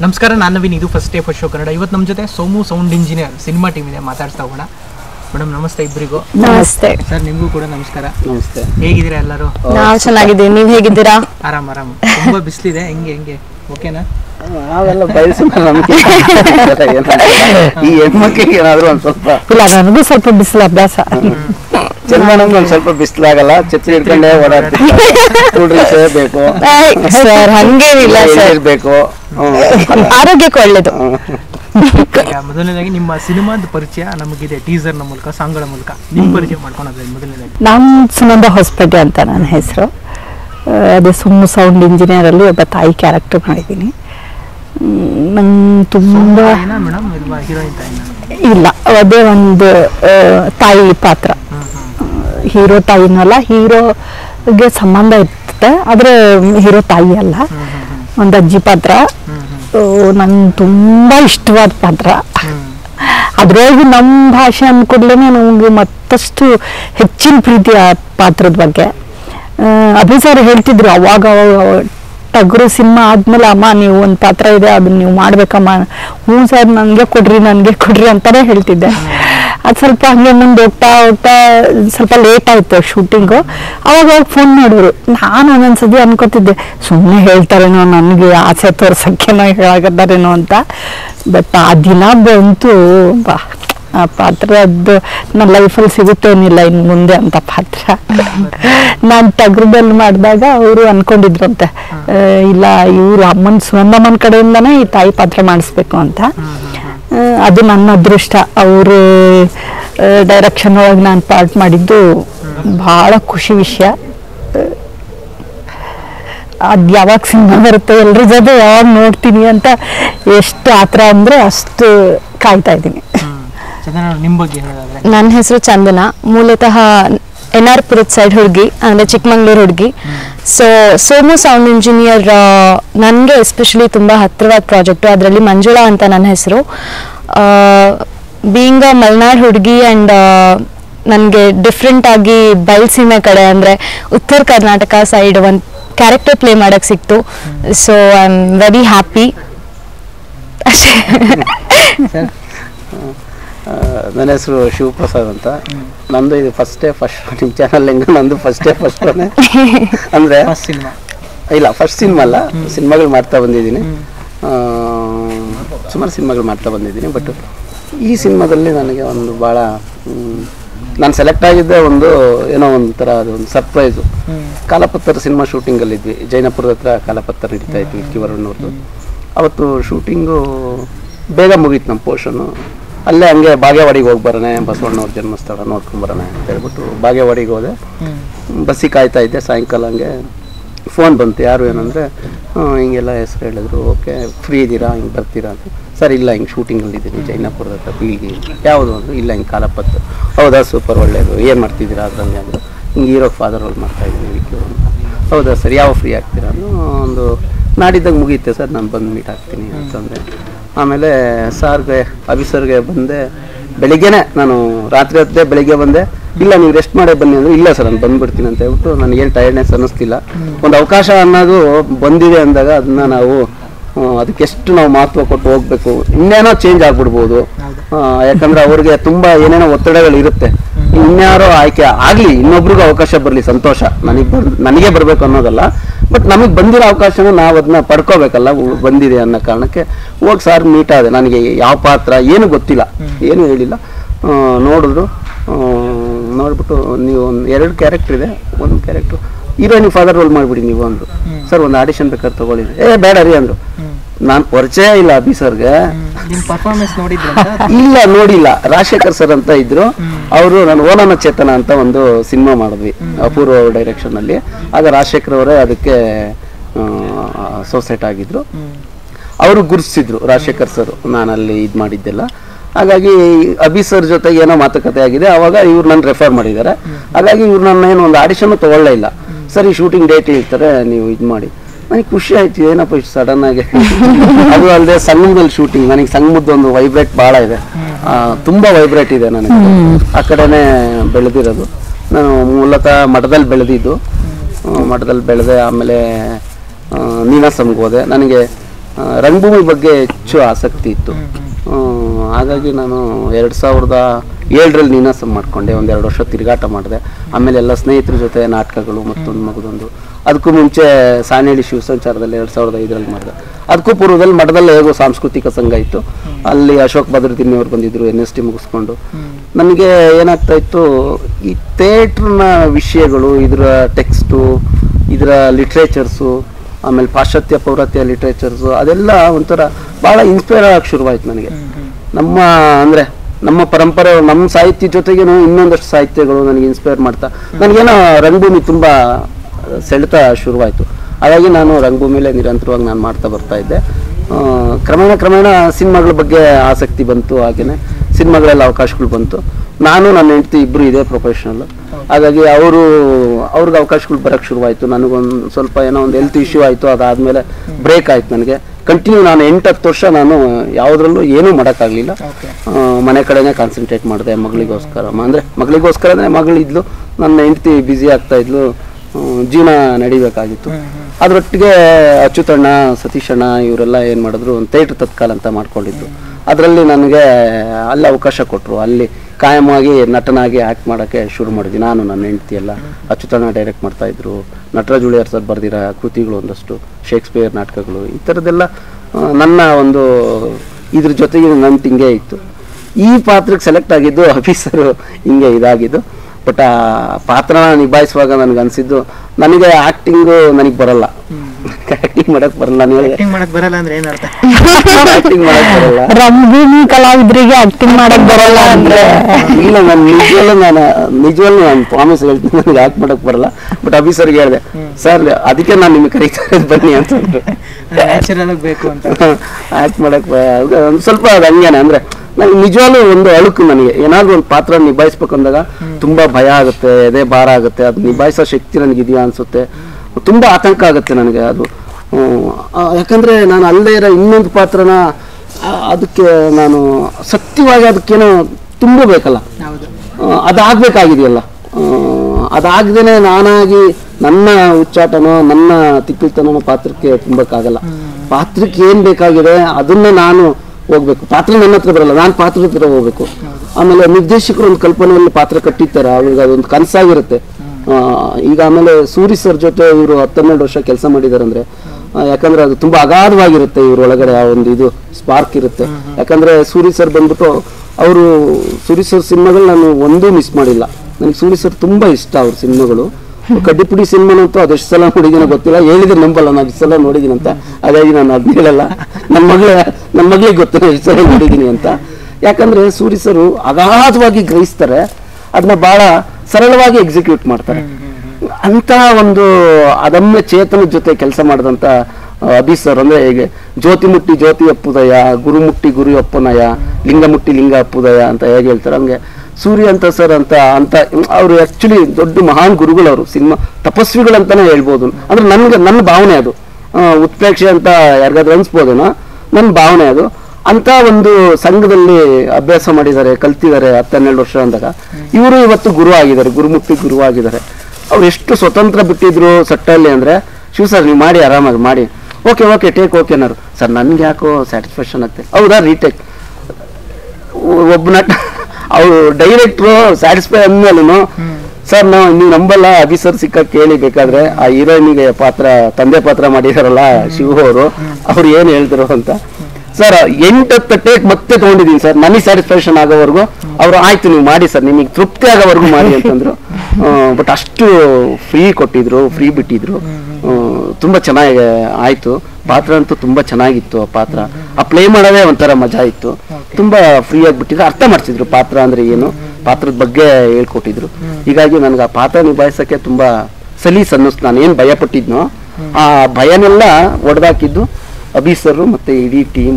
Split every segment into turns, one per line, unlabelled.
ನಮಸ್ಕಾರ, ನಾನು ನವೀನ್. ಇದು first day first show Kannada. ಇವತ್ತು ನಮ್ಮ ಜೊತೆ Somu sound engineer cinema team ಇದೆ, ಮಾತಾಡ್ತಾ ಹೋಗೋಣ. ಮೇಡಮ್ ನಮಸ್ತೆ ಇಬ್ಬರಿಗೂ.
ನಮಸ್ತೆ
ಸರ್, ನಿಮಗೂ ಕೂಡ ನಮಸ್ಕಾರ.
ನಮಸ್ತೆ.
ಹೇಗಿದ್ದೀರಾ ಎಲ್ಲರೂ?
ನಾವು ಚೆನ್ನಾಗಿದ್ದೀವಿ, ನೀವು ಹೇಗಿದ್ದೀರಾ?
ಆರಾಮ್. ತುಂಬಾ ಬಿಸಿಲಿದೆ, ಹೆಂಗೆ ಓಕೆನಾ?
ನಾವೆಲ್ಲ ಬಯಸಿಲ್ಲ, ನಮ್ಗೆ ಈ ಹೆಣ್ಮಕ್ಳಿಗೆ ಏನಾದ್ರು ಒಂದ್ ಸ್ವಲ್ಪ
ಇಲ್ಲ, ನನಗೂ ಸ್ವಲ್ಪ ಬಿಸಿಲು ಅಭ್ಯಾಸ.
ಚಂದನಂಗೆ ಒಂದ್ ಸ್ವಲ್ಪ ಬಿಸಿಲಾಗಲ್ಲ, ಛತ್ರಿ ಹಿಡ್ಕೊಂಡೆ ಓಡಾಡ್ತೀವಿ. ಕೂಲ್ ಡ್ರಿಂಕ್ಸ್ ಬೇಕು
ಸರ್, ಹಂಗೇನಿಲ್ಲ ಸರ್,
ಬೇಕು,
ಆರೋಗ್ಯಕ್ಕೆ ಒಳ್ಳೇದು.
ಮೊದಲನೇದಾಗಿ ನಿಮ್ಮ ಸಿನಿಮಾದ ಪರಿಚಯ ನಮಗಿದೆ, ಟೀಸರ್ನ ಮೂಲಕ, ಸಾಂಗ್ಗಳ ಮೂಲಕ. ನಿಮ್ಮ ಪರಿಚಯ ಮಾಡ್ಕೊಳೋದ್ರೆ ಮೊದಲನೇದಾಗಿ.
ನಾನು ಸುನಂದ ಹೊಸಪೇಟೆ ಅಂತ ನನ್ನ ಹೆಸರು. ಅದೇ ಸೋಮು ಸೌಂಡ್ ಇಂಜಿನಿಯರ್ ಅಲ್ಲಿ ಒಬ್ಬ ತಾಯಿ ಕ್ಯಾರೆಕ್ಟರ್ ಮಾಡಿದ್ದೀನಿ. ನಂಗೆ ತುಂಬಾ
ಮೇಡಮ್ ಹೀರೋಯಿನ್ ತಾಯಿನ?
ಇಲ್ಲ, ಅದೇ ಒಂದು ತಾಯಿ ಪಾತ್ರ. ಹೀರೋ ತಾಯಿನಲ್ಲ, ಹೀರೋಗೆ ಸಂಬಂಧ ಇರ್ತದೆ, ಆದ್ರೆ ಹೀರೋ ತಾಯಿ ಅಲ್ಲ, ಒಂದು ಅಜ್ಜಿ ಪಾತ್ರ. ನಂಗೆ ತುಂಬಾ ಇಷ್ಟವಾದ ಪಾತ್ರ. ಅದ್ರೊಳಗೆ ನಮ್ಮ ಭಾಷೆ ಅಂದ್ಕೊಡ್ಲೇನೆ ನಮ್ಗೆ ಮತ್ತಷ್ಟು ಹೆಚ್ಚಿನ ಪ್ರೀತಿ ಆ ಪಾತ್ರದ ಬಗ್ಗೆ. ಅಭಿ ಸರ್ ಹೇಳ್ತಿದ್ರು ಅವಾಗ ಟಗರು ಸಿನಿಮಾ ಆದ್ಮೇಲೆ, ಅಮ್ಮ ನೀವು ಒಂದು ಪಾತ್ರ ಇದೆ ಅದನ್ನ ನೀವು ಮಾಡ್ಬೇಕಮ್ಮ. ಹ್ಞೂ ಸರ್, ನನಗೆ ಕೊಡ್ರಿ ಅಂತಾನೆ ಹೇಳ್ತಿದ್ದೆ. ಅದು ಸ್ವಲ್ಪ ಹಂಗೆ ಮುಂದೆ ಹೋಗ್ತಾ ಸ್ವಲ್ಪ ಲೇಟ್ ಆಯ್ತು ಶೂಟಿಂಗು. ಅವಾಗ ಫೋನ್ ಮಾಡೋರು. ನಾನು ಒಂದೊಂದ್ಸತಿ ಅನ್ಕೋತಿದ್ದೆ, ಸುಮ್ಮನೆ ಹೇಳ್ತಾರೇನೋ, ನನಗೆ ಆಸೆ ತೋರ್ಸಕ್ಕೇನೋ ಹೇಳಾಗತ್ತಾರೇನೋ ಅಂತ. ಬಟ್ ಆ ದಿನ ಬಂತು, ಆ ಪಾತ್ರದ್ದು ನನ್ನ ಲೈಫಲ್ಲಿ ಸಿಗುತ್ತೇನಿಲ್ಲ ಇನ್ನು ಮುಂದೆ ಅಂತ ಪಾತ್ರ. ನಾನು ಟಗರದಲ್ಲಿ ಮಾಡಿದಾಗ ಅವರು ಅನ್ಕೊಂಡಿದ್ರಂತೆ, ಇಲ್ಲ ಇವ್ರು ಸುನಂದಮ್ಮನ ಕಡೆಯಿಂದಾನೇ ಈ ತಾಯಿ ಪಾತ್ರ ಮಾಡಿಸ್ಬೇಕು ಅಂತ. ಅದು ನನ್ನ ಅದೃಷ್ಟ. ಅವರು ಡೈರೆಕ್ಷನ್ ಒಳಗೆ ನಾನು ಪಾರ್ಟ್ ಮಾಡಿದ್ದು ಬಹಳ ಖುಷಿ ವಿಷಯ. ಅದು ಯಾವಾಗ ಸಿನಿಮಾ ಬರುತ್ತೆ, ಎಲ್ರ ಜೊತೆ ಯಾವಾಗ ನೋಡ್ತೀನಿ ಅಂತ ಎಷ್ಟು ಆತರ ಅಂದ್ರೆ ಅಷ್ಟು ಕಾಯ್ತಾ ಇದ್ದೀನಿ.
ನನ್ನ ಹೆಸರು ಚಂದನ. ಮೂಲತಃ NR ಪುರದ ಸೈಡ್ ಹುಡುಗಿ, ಅಂದ್ರೆ ಚಿಕ್ಕಮಂಗ್ಳೂರು ಹುಡುಗಿ. ಸೊ ಸೋಮು ಸೌಂಡ್ ಇಂಜಿನಿಯರ್ ನನಗೆ ಎಸ್ಪೆಷಲಿ ತುಂಬಾ ಹತ್ತಿರವಾದ ಪ್ರಾಜೆಕ್ಟು. ಅದರಲ್ಲಿ ಮಂಜುಳಾ ಅಂತ ನನ್ನ ಹೆಸರು. ಬೀಯಿಂಗ್ ಅ ಮಲೆನಾಡು ಹುಡುಗಿ ಆ್ಯಂಡ್ ನನಗೆ ಡಿಫ್ರೆಂಟ್ ಆಗಿ ಬಯಲ್ಸೀಮೆ ಕಡೆ ಅಂದರೆ ಉತ್ತರ ಕರ್ನಾಟಕ ಸೈಡ್ ಒಂದು ಕ್ಯಾರೆಕ್ಟರ್ ಪ್ಲೇ ಮಾಡೋಕ್ಕೆ ಸಿಕ್ತು. So I am very happy ಅಷ್ಟೇ.
ನನ್ನ ಹೆಸರು ಶಿವಪ್ರಸಾದ್ ಅಂತ. ನಂದು ಇದು ಫಸ್ಟ್ ನಿಮ್ಮ ಚಾನಲ್ ನಂದು ಫಸ್ಟ್ ಅಂದ್ರೆ ಇಲ್ಲ, ಫಸ್ಟ್ ಸಿನಿಮಾ ಅಲ್ಲ, ಸಿನಿಮಾಗಳು ಮಾಡ್ತಾ ಬಂದಿದ್ದೀನಿ, ಸುಮಾರು ಸಿನಿಮಾಗಳು ಮಾಡ್ತಾ ಬಂದಿದ್ದೀನಿ. ಬಟ್ ಈ ಸಿನಿಮಾದಲ್ಲಿ ನನಗೆ ಒಂದು ಭಾಳ ನಾನು ಸೆಲೆಕ್ಟ್ ಆಗಿದ್ದೆ ಒಂದು ಏನೋ ಒಂಥರ ಅದೊಂದು ಸರ್ಪ್ರೈಸು. ಕಾಲಪತ್ತರ ಸಿನಿಮಾ ಶೂಟಿಂಗಲ್ಲಿದ್ವಿ, ಜೈನಪುರದ ಹತ್ರ ಕಾಲಪತ್ತರ ನಡೀತಾ ಇದ್ವಿ, ಕಿವರಣ್ಣವ್ರದ್ದು. ಅವತ್ತು ಶೂಟಿಂಗು ಬೇಗ ಮುಗೀತು ನಮ್ಮ ಪೋರ್ಷನ್ನು. ಅಲ್ಲೇ ಹಂಗೆ ಬಾಗೇವಾಡಿಗೆ ಹೋಗಿ ಬರೋಣ, ಬಸವಣ್ಣವ್ರ ಜನ್ಮಸ್ಥಳ ನೋಡ್ಕೊಂಬರೋಣ ಅಂತ ಹೇಳ್ಬಿಟ್ಟು ಬಾಗೇವಾಡಿಗೆ ಹೋದೆ. ಬಸ್ಸಿಗೆ ಕಾಯ್ತಾ ಇದ್ದೆ. ಸಾಯಂಕಾಲ ಹಂಗೆ ಫೋನ್ ಬಂತು. ಯಾರು ಏನಂದರೆ ಹಿಂಗೆಲ್ಲ ಹೆಸರು ಹೇಳಿದ್ರು. ಓಕೆ, ಫ್ರೀ ಇದ್ದೀರಾ, ಹಿಂಗೆ ಬರ್ತೀರಾ ಅಂತ. ಸರ್ ಇಲ್ಲ, ಹಿಂಗೆ ಶೂಟಿಂಗಲ್ಲಿದ್ದೀನಿ ಜೈನಪುರದ ಹತ್ರ ಬೀಳ್ಗಿ. ಯಾವುದು ಅಂದರು? ಇಲ್ಲ, ಹಿಂಗೆ ಕಾಲಪತ್ತು. ಹೌದಾ, ಸೂಪರ್, ಒಳ್ಳೆಯದು. ಏನು ಮಾಡ್ತಿದ್ದೀರಾ ಅದರಲ್ಲಿ ಅಂದರು. ಹಿಂಗೆ ಹೀರೋಗೆ ಫಾದರ್ ರೋಲ್ ಮಾಡ್ತಾಯಿದ್ದೀನಿ ವಿಕ್ಕಿ ಅಂತ. ಹೌದಾ ಸರ್, ಯಾವ ಫ್ರೀ ಆಗ್ತೀರಾ? ಒಂದು ನಾಡಿದ್ದಾಗ ಮುಗಿಯುತ್ತೆ ಸರ್, ನಾನು ಬಂದು ಮೀಟ್ ಆಗ್ತೀನಿ ಅಂತಂದರೆ. ಆಮೇಲೆ ಸಾರ್ಗೆ, ಅಭಿಸರ್ಗೆ ಬಂದೆ. ಬೆಳಿಗ್ಗೆನೆ ನಾನು ರಾತ್ರಿ ಹೊತ್ತೇ ಬೆಳಿಗ್ಗೆ ಬಂದೆ. ಇಲ್ಲ, ನೀವು ರೆಸ್ಟ್ ಮಾಡೇ ಬನ್ನಿ ಅಂದರೆ, ಇಲ್ಲ ಸರ್ ನಾನು ಬಂದುಬಿಡ್ತೀನಿ ಅಂತ ಹೇಳ್ಬಿಟ್ಟು ನನಗೇನು ಟೈರ್ಡ್ನೆಸ್ ಅನ್ನಿಸ್ತಿಲ್ಲ. ಒಂದು ಅವಕಾಶ ಅನ್ನೋದು ಬಂದಿದೆ ಅಂದಾಗ ಅದನ್ನ ನಾವು ಅದಕ್ಕೆಷ್ಟು ನಾವು ಮಹತ್ವ ಕೊಟ್ಟು ಹೋಗ್ಬೇಕು. ಇನ್ನೇನೋ ಚೇಂಜ್ ಆಗ್ಬಿಡ್ಬೋದು, ಯಾಕಂದ್ರೆ ಅವ್ರಿಗೆ ತುಂಬ ಏನೇನೋ ಒತ್ತಡಗಳು ಇರುತ್ತೆ. ಇನ್ಯಾರೋ ಆಯ್ಕೆ ಆಗಲಿ, ಇನ್ನೊಬ್ರಿಗೂ ಅವಕಾಶ ಬರಲಿ, ಸಂತೋಷ. ನನಗೆ ಬರಬೇಕು ಅನ್ನೋದಲ್ಲ, ಬಟ್ ನಮಗೆ ಬಂದಿರೋ ಅವಕಾಶನ ನಾವು ಅದನ್ನ ಪಡ್ಕೋಬೇಕಲ್ಲ, ಬಂದಿದೆ ಅನ್ನೋ ಕಾರಣಕ್ಕೆ ಹೋಗಿ ಸಾರ್ ಮೀಟ್ ಆದೆ. ನನಗೆ ಯಾವ ಪಾತ್ರ ಏನು ಗೊತ್ತಿಲ್ಲ, ಏನು ಹೇಳಿಲ್ಲ. ನೋಡಿದ್ರು, ನೋಡ್ಬಿಟ್ಟು ನೀವು ಒಂದು 2 ಕ್ಯಾರೆಕ್ಟರ್ ಇದೆ, ಒಂದು ಕ್ಯಾರೆಕ್ಟ್ರು ಹೀರೋಯಿನ್ ಫಾದರ್ ರೋಲ್ ಮಾಡಿಬಿಡಿ ನೀವು ಅಂದರು. ಸರ್ ಒಂದು ಆಡಿಷನ್ ಬೇಕಾದ್ರೆ ತೊಗೊಳಿದ್ರಿ. ಬೇಡ ರೀ ಅಂದರು. ನಾನು ಪರಿಚಯ ಇಲ್ಲ ಅಭಿ ಸರ್ಗೆ, ಇಲ್ಲ ನೋಡಿಲ್ಲ. ರಾಜಶೇಖರ್ ಸರ್ ಅಂತ ಇದ್ರು, ಅವರು ನಾನು ಓನನ ಚೇತನ ಅಂತ ಒಂದು ಸಿನಿಮಾ ಮಾಡಿದ್ವಿ ಅಪೂರ್ವ ಡೈರೆಕ್ಷನ್ ಅಲ್ಲಿ. ಆಗ ರಾಜಶೇಖರ್ ಅವರೇ ಅದಕ್ಕೆ ಅಸೋಸಿಯೇಟ್ ಆಗಿದ್ರು. ಅವರು ಗುರುತಿಸಿದ್ರು ರಾಜಶೇಖರ್ ಸರ್ ನಾನಲ್ಲಿ ಇದು ಮಾಡಿದ್ದೆಲ್ಲ. ಹಾಗಾಗಿ ಅಭಿ ಸರ್ ಜೊತೆ ಏನೋ ಮಾತುಕತೆ ಆಗಿದೆ. ಆವಾಗ ಇವ್ರು ನನ್ನ ರೆಫರ್ ಮಾಡಿದ್ದಾರೆ. ಹಾಗಾಗಿ ಇವ್ರು ನನ್ನ ಏನು ಒಂದು ಆಡಿಷನ್ ತೊಗೊಳ್ಳೇ ಇಲ್ಲ. ಸರಿ, ಶೂಟಿಂಗ್ ಡೇಟ್ ಹೇಳ್ತಾರೆ, ನೀವು ಇದು ಮಾಡಿ. ನನಗೆ ಖುಷಿ ಆಯ್ತು, ಏನಪ್ಪ ಇಷ್ಟು ಸಡನ್ ಆಗಿ. ಅದು ಅಲ್ಲದೆ ಸಂಗಮದಲ್ಲಿ ಶೂಟಿಂಗ್. ನನಗೆ ಸಂಗಮದ್ದು ವೈಬ್ರೇಟ್ ಭಾಳ ಇದೆ, ತುಂಬ ವೈಬ್ರೇಟ್ ಇದೆ ನನಗೆ. ಆ ಕಡೆನೇ ಬೆಳೆದಿರೋದು. ನಾನು ಮೂಲತಃ ಮಠದಲ್ಲಿ ಬೆಳೆದಿದ್ದು, ಮಠದಲ್ಲಿ ಬೆಳೆದೆ. ಆಮೇಲೆ ನೀನಾಸಂಗೆ ಹೋದೆ. ನನಗೆ ರಂಗಭೂಮಿ ಬಗ್ಗೆ ಹೆಚ್ಚು ಆಸಕ್ತಿ ಇತ್ತು. ಹಾಗಾಗಿ ನಾನು 2007ರಲ್ಲಿ ನೀನಾಸಂ ಮಾಡಿಕೊಂಡೆ, 1-2 ವರ್ಷ ತಿರುಗಾಟ ಮಾಡಿದೆ. ಆಮೇಲೆ ಎಲ್ಲ ಸ್ನೇಹಿತರ ಜೊತೆ ನಾಟಕಗಳು, ಮತ್ತೊಂದು ಮಗದೊಂದು. ಅದಕ್ಕೂ ಮುಂಚೆ ಸಾಣೇಳಿ ಶಿವಸಂಚಾರದಲ್ಲಿ 2005ರಲ್ಲಿ ಮಾಡಿದೆ. ಅದಕ್ಕೂ ಪೂರ್ವದಲ್ಲಿ ಮಠದಲ್ಲಿ ಹೇಗೋ ಸಾಂಸ್ಕೃತಿಕ ಸಂಘ ಇತ್ತು, ಅಲ್ಲಿ ಅಶೋಕ್ ಭದ್ರದಿನ್ನಿ ಅವರು ಬಂದಿದ್ರು NST ಮುಗಿಸ್ಕೊಂಡು. ನನಗೆ ಏನಾಗ್ತಾ ಇತ್ತು, ಈ ಥಿಯೇಟ್ರ್ನ ವಿಷಯಗಳು, ಇದರ ಟೆಕ್ಸ್ಟು, ಇದರ ಲಿಟ್ರೇಚರ್ಸು, ಆಮೇಲೆ ಪಾಶ್ಚಾತ್ಯ ಪೌರಾತ್ಯ ಲಿಟ್ರೇಚರ್ಸು, ಅದೆಲ್ಲ ಒಂಥರ ಭಾಳ ಇನ್ಸ್ಪೈರ್ ಆಗಕ್ಕೆ ಶುರುವಾಯಿತು ನನಗೆ. ನಮ್ಮ ಪರಂಪರೆ, ನಮ್ಮ ಸಾಹಿತ್ಯ ಜೊತೆಗೇನು ಇನ್ನೊಂದಷ್ಟು ಸಾಹಿತ್ಯಗಳು ನನಗೆ ಇನ್ಸ್ಪೈರ್ ಮಾಡ್ತಾ ನನಗೇನೋ ರಂಗಭೂಮಿ ತುಂಬ ಸೆಳೆತ ಶುರುವಾಯಿತು. ಹಾಗಾಗಿ ನಾನು ರಂಗಭೂಮಿಲೇ ನಿರಂತರವಾಗಿ ನಾನು ಮಾಡ್ತಾ ಬರ್ತಾ ಇದ್ದೆ. ಕ್ರಮೇಣ ಸಿನಿಮಾಗಳ ಬಗ್ಗೆ ಆಸಕ್ತಿ ಬಂತು, ಹಾಗೆಯೇ ಸಿನಿಮಾಗಳೆಲ್ಲ ಅವಕಾಶಗಳು ಬಂತು. ನಾನು ನನ್ನ ಹೆಂಡತಿ ಇಬ್ಬರು ಇದೇ ಪ್ರೊಫೆಷನಲ್. ಹಾಗಾಗಿ ಅವ್ರಿಗೆ ಅವಕಾಶಗಳು ಬರೋಕ್ಕೆ ಶುರುವಾಯಿತು. ನನಗೊಂದು ಸ್ವಲ್ಪ ಏನೋ ಒಂದು ಹೆಲ್ತ್ ಇಶ್ಯೂ ಆಯಿತು, ಅದಾದಮೇಲೆ ಬ್ರೇಕ್ ಆಯಿತು. ನನಗೆ ಕಂಟಿನ್ಯೂ ನಾನು 8-10 ವರ್ಷ ನಾನು ಯಾವುದ್ರಲ್ಲೂ ಏನೂ ಮಾಡೋಕ್ಕಾಗಲಿಲ್ಲ. ಮನೆ ಕಡೆನೇ ಕಾನ್ಸಂಟ್ರೇಟ್ ಮಾಡಿದೆ ಮಗಳಿಗೋಸ್ಕರ. ಮಗಳಿಗೋಸ್ಕರ ಅಂದರೆ ಮಗಳಿದ್ಲು, ನನ್ನ ಹೆಂಡತಿ ಬ್ಯುಸಿ ಆಗ್ತಾಯಿದ್ಲು, ಜೀವನ ನಡಿಬೇಕಾಗಿತ್ತು. ಅದರೊಟ್ಟಿಗೆ ಅಚ್ಯುತಣ್ಣ, ಸತೀಶಣ್ಣ ಇವರೆಲ್ಲ ಏನು ಮಾಡಿದ್ರು, ಒಂದು ಥಿಯೇಟ್ರ್ ತತ್ಕಾಲ ಅಂತ ಮಾಡ್ಕೊಂಡಿದ್ದು. ಅದರಲ್ಲಿ ನನಗೆ ಅಲ್ಲಿ ಅವಕಾಶ ಕೊಟ್ಟರು. ಅಲ್ಲಿ ಕಾಯಮಾಗಿ ನಟನಾಗಿ ಆ್ಯಕ್ಟ್ ಮಾಡೋಕ್ಕೆ ಶುರು ಮಾಡಿದ್ವಿ. ನಾನು ನನ್ನ ಹೆಂಡತಿ ಎಲ್ಲ. ಅಚ್ಯುತಣ್ಣ ಡೈರೆಕ್ಟ್ ಮಾಡ್ತಾಯಿದ್ರು, ನಟರಾಜ್ ಉಳಿಯಾರ್ ಸರ್ ಬರೆದಿರೋ ಕೃತಿಗಳು ಒಂದಷ್ಟು, ಶೇಕ್ಸ್ಪಿಯರ್ ನಾಟಕಗಳು, ಈ ಥರದ್ದೆಲ್ಲ ನನ್ನ ಒಂದು ಇದ್ರ ಜೊತೆಗೆ ನಂಟು ಹಿಂಗೆ ಇತ್ತು. ಈ ಪಾತ್ರಕ್ಕೆ ಸೆಲೆಕ್ಟ್ ಆಗಿದ್ದು ಆಫೀಸರು ಹಿಂಗೆ ಇದಾಗಿದ್ದು. ಬಟ್ ಆ ಪಾತ್ರನ ನಿಭಾಯಿಸುವಾಗ ನನಗನ್ಸಿದ್ದು, ನನಗೆ ಆ್ಯಕ್ಟಿಂಗು ನನಗೆ ಬರಲ್ಲ, ಆ್ಯಕ್ಟಿಂಗ್ ಮಾಡಕ್ಕೆ ಬರಲ್ಲ. ಆ್ಯಕ್ಟಿಂಗ್ ಮಾಡಕ್ಕೆ ಬರಲ್ಲ.
ರಂಗಭೂಮಿ ಕಲಾವಿದರಿಗೆ ಆಕ್ಟಿಂಗ್ ಮಾಡಕ್ ಬರಲ್ಲ ಅಂದ್ರೆ
ಇಲ್ಲ, ನಾನು ನಿಜವಲ್ಲೂ ನಾನು ಪ್ರಾಮಿಸ್ ಹೇಳ್ತೀನಿ, ನನಗೆ ಆ್ಯಕ್ಟ್ ಮಾಡಕ್ಕೆ ಬರಲ್ಲ. ಬಟ್ ಆಫೀಸರ್ಗೆ ಹೇಳಿದೆ, ಸರ್ ಅದಕ್ಕೆ ನಾನು ನಿಮಗೆ ಕರೀತಾರೆ ಬನ್ನಿ ಅಂತಂದ್ರು. ಆ್ಯಕ್ಟ್ ಮಾಡಕ್ಕೆ ಒಂದು ಸ್ವಲ್ಪ ಅದು ಹಂಗೇನೆ. ಅಂದರೆ ನನಗೆ ನಿಜವಾಗ್ಲೂ ಒಂದು ಅಳುಕು, ನನಗೆ ಏನಾದರೂ ಒಂದು ಪಾತ್ರ ನಿಭಾಯಿಸ್ಬೇಕು ಅಂದಾಗ ತುಂಬ ಭಯ ಆಗುತ್ತೆ, ಎದೆ ಭಾರ ಆಗುತ್ತೆ. ಅದು ನಿಭಾಯಿಸೋ ಶಕ್ತಿ ನನಗಿದೆಯಾ ಅನಿಸುತ್ತೆ. ತುಂಬ ಆತಂಕ ಆಗುತ್ತೆ ನನಗೆ ಅದು. ಯಾಕಂದರೆ ನಾನು ಅಲ್ಲದೇ ಇರೋ ಇನ್ನೊಂದು ಪಾತ್ರನ ಅದಕ್ಕೆ ನಾನು ಸತ್ಯವಾಗಿ ಅದಕ್ಕೇನೋ ತುಂಬಬೇಕಲ್ಲ, ಅದಾಗಬೇಕಾಗಿದೆಯಲ್ಲ. ಅದಾಗದೇ ನಾನಾಗಿ ನನ್ನ ಉಚ್ಚಾಟನೋ ನನ್ನ ತಿಕ್ಕಿತನೋ ಪಾತ್ರಕ್ಕೆ ತುಂಬಕ್ಕಾಗಲ್ಲ. ಪಾತ್ರಕ್ಕೆ ಏನು ಬೇಕಾಗಿದೆ ಅದನ್ನ ನಾನು ಹೋಗ್ಬೇಕು. ಪಾತ್ರ ನನ್ನ ಹತ್ರ ಬರಲ್ಲ, ನಾನು ಪಾತ್ರದ ಹತ್ರ ಹೋಗ್ಬೇಕು. ಆಮೇಲೆ ನಿರ್ದೇಶಕರು ಒಂದು ಕಲ್ಪನೆಯಲ್ಲಿ ಪಾತ್ರ ಕಟ್ಟಿರ್ತಾರೆ, ಅವ್ರಿಗೆ ಅದೊಂದು ಕನಸಾಗಿರುತ್ತೆ. ಈಗ ಆಮೇಲೆ ಸೂರಿ ಸರ್ ಜೊತೆ ಇವರು 10-12 ವರ್ಷ ಕೆಲಸ ಮಾಡಿದ್ದಾರೆ ಅಂದರೆ, ಯಾಕಂದ್ರೆ ಅದು ತುಂಬ ಅಗಾಧವಾಗಿರುತ್ತೆ ಇವ್ರೊಳಗಡೆ, ಆ ಒಂದು ಇದು ಸ್ಪಾರ್ಕ್ ಇರುತ್ತೆ. ಯಾಕಂದ್ರೆ ಸೂರಿ ಸರ್ ಬಂದ್ಬಿಟ್ಟು ಸೂರಿ ಸರ್ ಸಿನಿಮಾಗಳು ನಾನು ಒಂದೂ ಮಿಸ್ ಮಾಡಿಲ್ಲ. ನನಗೆ ಸೂರಿ ಸರ್ ತುಂಬ ಇಷ್ಟ ಅವ್ರ ಸಿನಿಮಾಗಳು. ಕಡ್ಡಿಪುಡಿ ಸಿನಿಮಾನಂತೂ ಅದೆಷ್ಟು ಸಲ ನೋಡಿದ್ದೀನೋ ಗೊತ್ತಿಲ್ಲ, ಹೇಳಿದ್ರೆ ನಂಬಲ್ಲ ನಾನು ಇಷ್ಟು ಸಲ ನೋಡಿದ್ದೀನಿ ಅಂತ. ಹಾಗಾಗಿ ನಾನು ಅದನ್ನ ಹೇಳಲ್ಲ. ನನ್ನ ಮಗಳಿಗೆ ಗೊತ್ತಿಲ್ಲ ಎಷ್ಟು ಸಲ ನೋಡಿದ್ದೀನಿ ಅಂತ. ಯಾಕಂದ್ರೆ ಸೂರಿ ಸರು ಅಗಾಧವಾಗಿ ಗ್ರಹಿಸ್ತಾರೆ, ಅದನ್ನ ಬಹಳ ಸರಳವಾಗಿ ಎಕ್ಸಿಕ್ಯೂಟ್ ಮಾಡ್ತಾರೆ. ಅಂತ ಒಂದು ಅದಮ್ಯ ಚೇತನ ಜೊತೆ ಕೆಲಸ ಮಾಡಿದಂಥ ಅಭಿ ಸರ್ ಅಂದರೆ, ಹೇಗೆ ಜ್ಯೋತಿ ಮುಟ್ಟಿ ಜ್ಯೋತಿ ಅಪ್ಪುದಯ, ಗುರು ಮುಟ್ಟಿ ಗುರು ಅಪ್ಪನಯ, ಲಿಂಗ ಮುಟ್ಟಿ ಲಿಂಗ ಅಪ್ಪುದಯ ಅಂತ ಹೇಗೆ ಹೇಳ್ತಾರೆ, ಹಂಗೆ ಸೂರ್ಯ ಅಂತ ಸರ್ ಅಂತ ಅವರು ಆ್ಯಕ್ಚುಲಿ ದೊಡ್ಡ ಮಹಾನ್ ಗುರುಗಳವರು, ಸಿನಿಮಾ ತಪಸ್ವಿಗಳಂತಾನೆ ಹೇಳ್ಬೋದು. ಅಂದರೆ ನನ್ನ ಭಾವನೆ ಅದು. ಉತ್ಪ್ರೇಕ್ಷೆ ಅಂತ ಯಾರಿಗಾದ್ರೂ ಅನ್ಸ್ಬೋದೇನೋ, ನನ್ನ ಭಾವನೆ ಅದು. ಅಂತ ಒಂದು ಸಂಘದಲ್ಲಿ ಅಭ್ಯಾಸ ಮಾಡಿದ್ದಾರೆ, ಕಲ್ತಿದ್ದಾರೆ 10-12 ವರ್ಷ ಅಂದಾಗ ಇವರು ಇವತ್ತು ಗುರು ಆಗಿದ್ದಾರೆ, ಗುರುಮುಕ್ತಿ ಗುರು ಆಗಿದ್ದಾರೆ. ಅವ್ರು ಎಷ್ಟು ಸ್ವತಂತ್ರ ಬಿಟ್ಟಿದ್ರು ಸಟ್ಟಲ್ಲಿ ಅಂದರೆ, ಶಿವ ಸರ್ ನೀವು ಮಾಡಿ ಆರಾಮಾಗಿ ಮಾಡಿ, ಓಕೆ ಟೇಕ್ ಓಕೆ ಅನ್ನೋರು. ಸರ್ ನನಗೆ ಯಾಕೋ ಸ್ಯಾಟಿಸ್ಫ್ಯಾಕ್ಷನ್ ಆಗ್ತದೆ. ಹೌದಾ ರೀಟೇಕ್. ಒಬ್ಬ ನಟ ಅವರು ಡೈರೆಕ್ಟ್ರು ಸ್ಯಾಟಿಸ್ಫೈ ಅಂದ್ಮೇಲೂ, ಸರ್ ನೀವು ನಂಬಲ್ಲ, ಅಭಿ ಸರ್ ಸಿಕ್ಕ ಕೇಳಿ ಬೇಕಾದ್ರೆ ಆ ಹೀರೋಯಿನಿಗೆ ತಂದೆ ಪಾತ್ರ ಮಾಡಿದಾರಲ್ಲ ಶಿವ ಅವ್ರು ಏನು ಹೇಳಿದ್ರು ಅಂತ. ಸರ್ 8-10 ಟೇಕ್ ಮತ್ತೆ ತೊಗೊಂಡಿದ್ದೀನಿ ಸರ್, ನನಗೆ ಸ್ಯಾಟಿಸ್ಫ್ಯಾಕ್ಷನ್ ಆಗೋವರೆಗೂ. ಅವರು ಆಯ್ತು ನೀವು ಮಾಡಿ ಸರ್, ನಿಮಗೆ ತೃಪ್ತಿ ಆಗೋವರೆಗೂ ಮಾಡಿ ಅಂತಂದ್ರು. ಬಟ್ ಅಷ್ಟು ಫ್ರೀ ಕೊಟ್ಟಿದ್ರು, ಫ್ರೀ ಬಿಟ್ಟಿದ್ರು. ತುಂಬ ಚೆನ್ನಾಗಿ ಆಯಿತು. ಪಾತ್ರ ಅಂತೂ ತುಂಬ ಚೆನ್ನಾಗಿತ್ತು. ಆ ಪಾತ್ರ ಆ ಪ್ಲೇ ಮಾಡೋದೇ ಒಂಥರ ಮಜಾ ಇತ್ತು. ತುಂಬ ಫ್ರೀಯಾಗಿ ಬಿಟ್ಟಿದ್ರು, ಅರ್ಥ ಮಾಡ್ತಿದ್ರು ಪಾತ್ರ ಅಂದರೆ ಏನು, ಪಾತ್ರದ ಬಗ್ಗೆ ಹೇಳ್ಕೊಟ್ಟಿದ್ರು. ಹೀಗಾಗಿ ನನಗೆ ಆ ಪಾತ್ರ ನಿಭಾಯಿಸೋಕ್ಕೆ ತುಂಬ ಸಲೀಸ್ ಅನ್ನಿಸ್ತು. ನಾನು ಏನು ಭಯ ಪಟ್ಟಿದ್ನೋ ಆ ಭಯನೆಲ್ಲ ಒಡೆದಾಕಿದ್ದು ಅಭಿ ಸರ್ ಮತ್ತು ಇಡೀ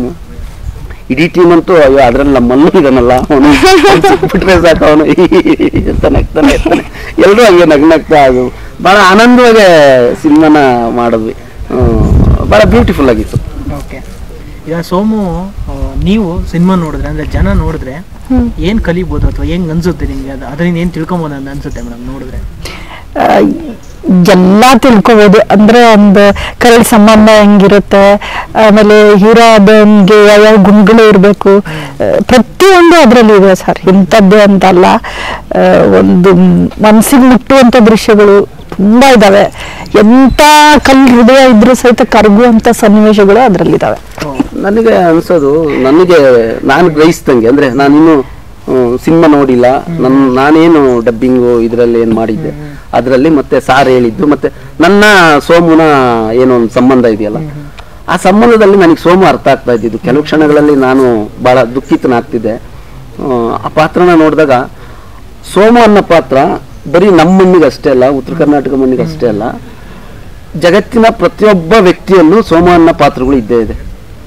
ಟೀಮ್ ಅಂತೂ. ಅಯ್ಯೋ ಅದ್ರಲ್ಲಿ ನಮ್ಮಲ್ಲೂ ಇದನ್ನಲ್ಲ, ಅವನು ಬಿಟ್ರೆ ಸಾಕು, ಅವನು ಅಂತ ನಗ್ತಾನೆ ಇರ್ತಾನೆ. ಎಲ್ಲರೂ ಹಂಗೆ ನಗ್ನಗ್ತಾ ಅದು ಭಾಳ ಆನಂದವಾಗಿ ಸಿನಿಮಾನ ಮಾಡಿದ್ವಿ. ಭಾಳ ಬ್ಯೂಟಿಫುಲ್ ಆಗಿತ್ತು.
ಓಕೆ, ಈಗ ಸೋಮು ನೀವು ಸಿನಿಮಾ ನೋಡಿದ್ರೆ, ಅಂದರೆ ಜನ ನೋಡಿದ್ರೆ ಏನು ಕಲಿಬೋದು ಅಥವಾ ಹೆಂಗೆ ಅನ್ಸುತ್ತೆ ನಿಮಗೆ? ಅದರಿಂದ ಏನು ತಿಳ್ಕೊಬೋದು ಅಂತ ಅನ್ಸುತ್ತೆ ಮೇಡಮ್ ನೋಡಿದ್ರೆ?
ಎಲ್ಲ ತಿಳ್ಕೊಬೋದು. ಅಂದ್ರೆ ಒಂದು ಕರಳ ಸಂಬಂಧ ಹೆಂಗಿರುತ್ತೆ, ಆಮೇಲೆ ಹೀರೋ ಅದನ್ಗೆ ಯಾವ ಗುಣಗಳು ಇರಬೇಕು, ಪ್ರತಿಯೊಂದು ಅದರಲ್ಲಿ ಇದೆ ಸರ್. ಇಂಥದ್ದು ಅಂತಲ್ಲ, ಒಂದು ಮನಸ್ಸಿಗೆ ಮುಟ್ಟುವಂಥ ದೃಶ್ಯಗಳು ತುಂಬಾ ಇದಾವೆ. ಎಂಥ ಕಲ್ಲು ಹೃದಯ ಇದ್ರೂ ಸಹಿತ ಕರಗುವಂಥ ಸನ್ನಿವೇಶಗಳು ಅದರಲ್ಲಿದ್ದಾವೆ.
ನನಗೆ ಅನ್ಸೋದು, ನಾನು ಗ್ರಹಿಸ್ದಂಗೆ, ಅಂದ್ರೆ ನಾನಿನ್ನು ಸಿನಿಮಾ ನೋಡಿಲ್ಲ, ನಾನೇನು ಡಬ್ಬಿಂಗು ಇದರಲ್ಲಿ ಏನು ಮಾಡಿದ್ದೆ ಅದರಲ್ಲಿ, ಮತ್ತೆ ಸಾರ್ ಹೇಳಿದ್ದು, ಮತ್ತೆ ನನ್ನ ಸೋಮುನ ಏನೋ ಒಂದು ಸಂಬಂಧ ಇದೆಯಲ್ಲ, ಆ ಸಂಬಂಧದಲ್ಲಿ ನನಗೆ ಸೋಮು ಅರ್ಥ ಆಗ್ತಾ ಇದ್ದಿದ್ದು. ಕೆಲವು ಕ್ಷಣಗಳಲ್ಲಿ ನಾನು ಬಹಳ ದುಃಖಿತನಾಗ್ತಿದ್ದೆ. ಆ ಪಾತ್ರನ ನೋಡಿದಾಗ ಸೋಮು ಅನ್ನೋ ಪಾತ್ರ ಬರೀ ನಮ್ಮ ಮಣ್ಣಿಗೆ ಅಷ್ಟೇ ಅಲ್ಲ, ಉತ್ತರ ಕರ್ನಾಟಕ ಮಣ್ಣಿಗೆ ಅಷ್ಟೇ ಅಲ್ಲ, ಜಗತ್ತಿನ ಪ್ರತಿಯೊಬ್ಬ ವ್ಯಕ್ತಿಯಲ್ಲೂ ಸೋಮು ಅನ್ನೋ ಪಾತ್ರಗಳು ಇದ್ದೇ ಇದೆ.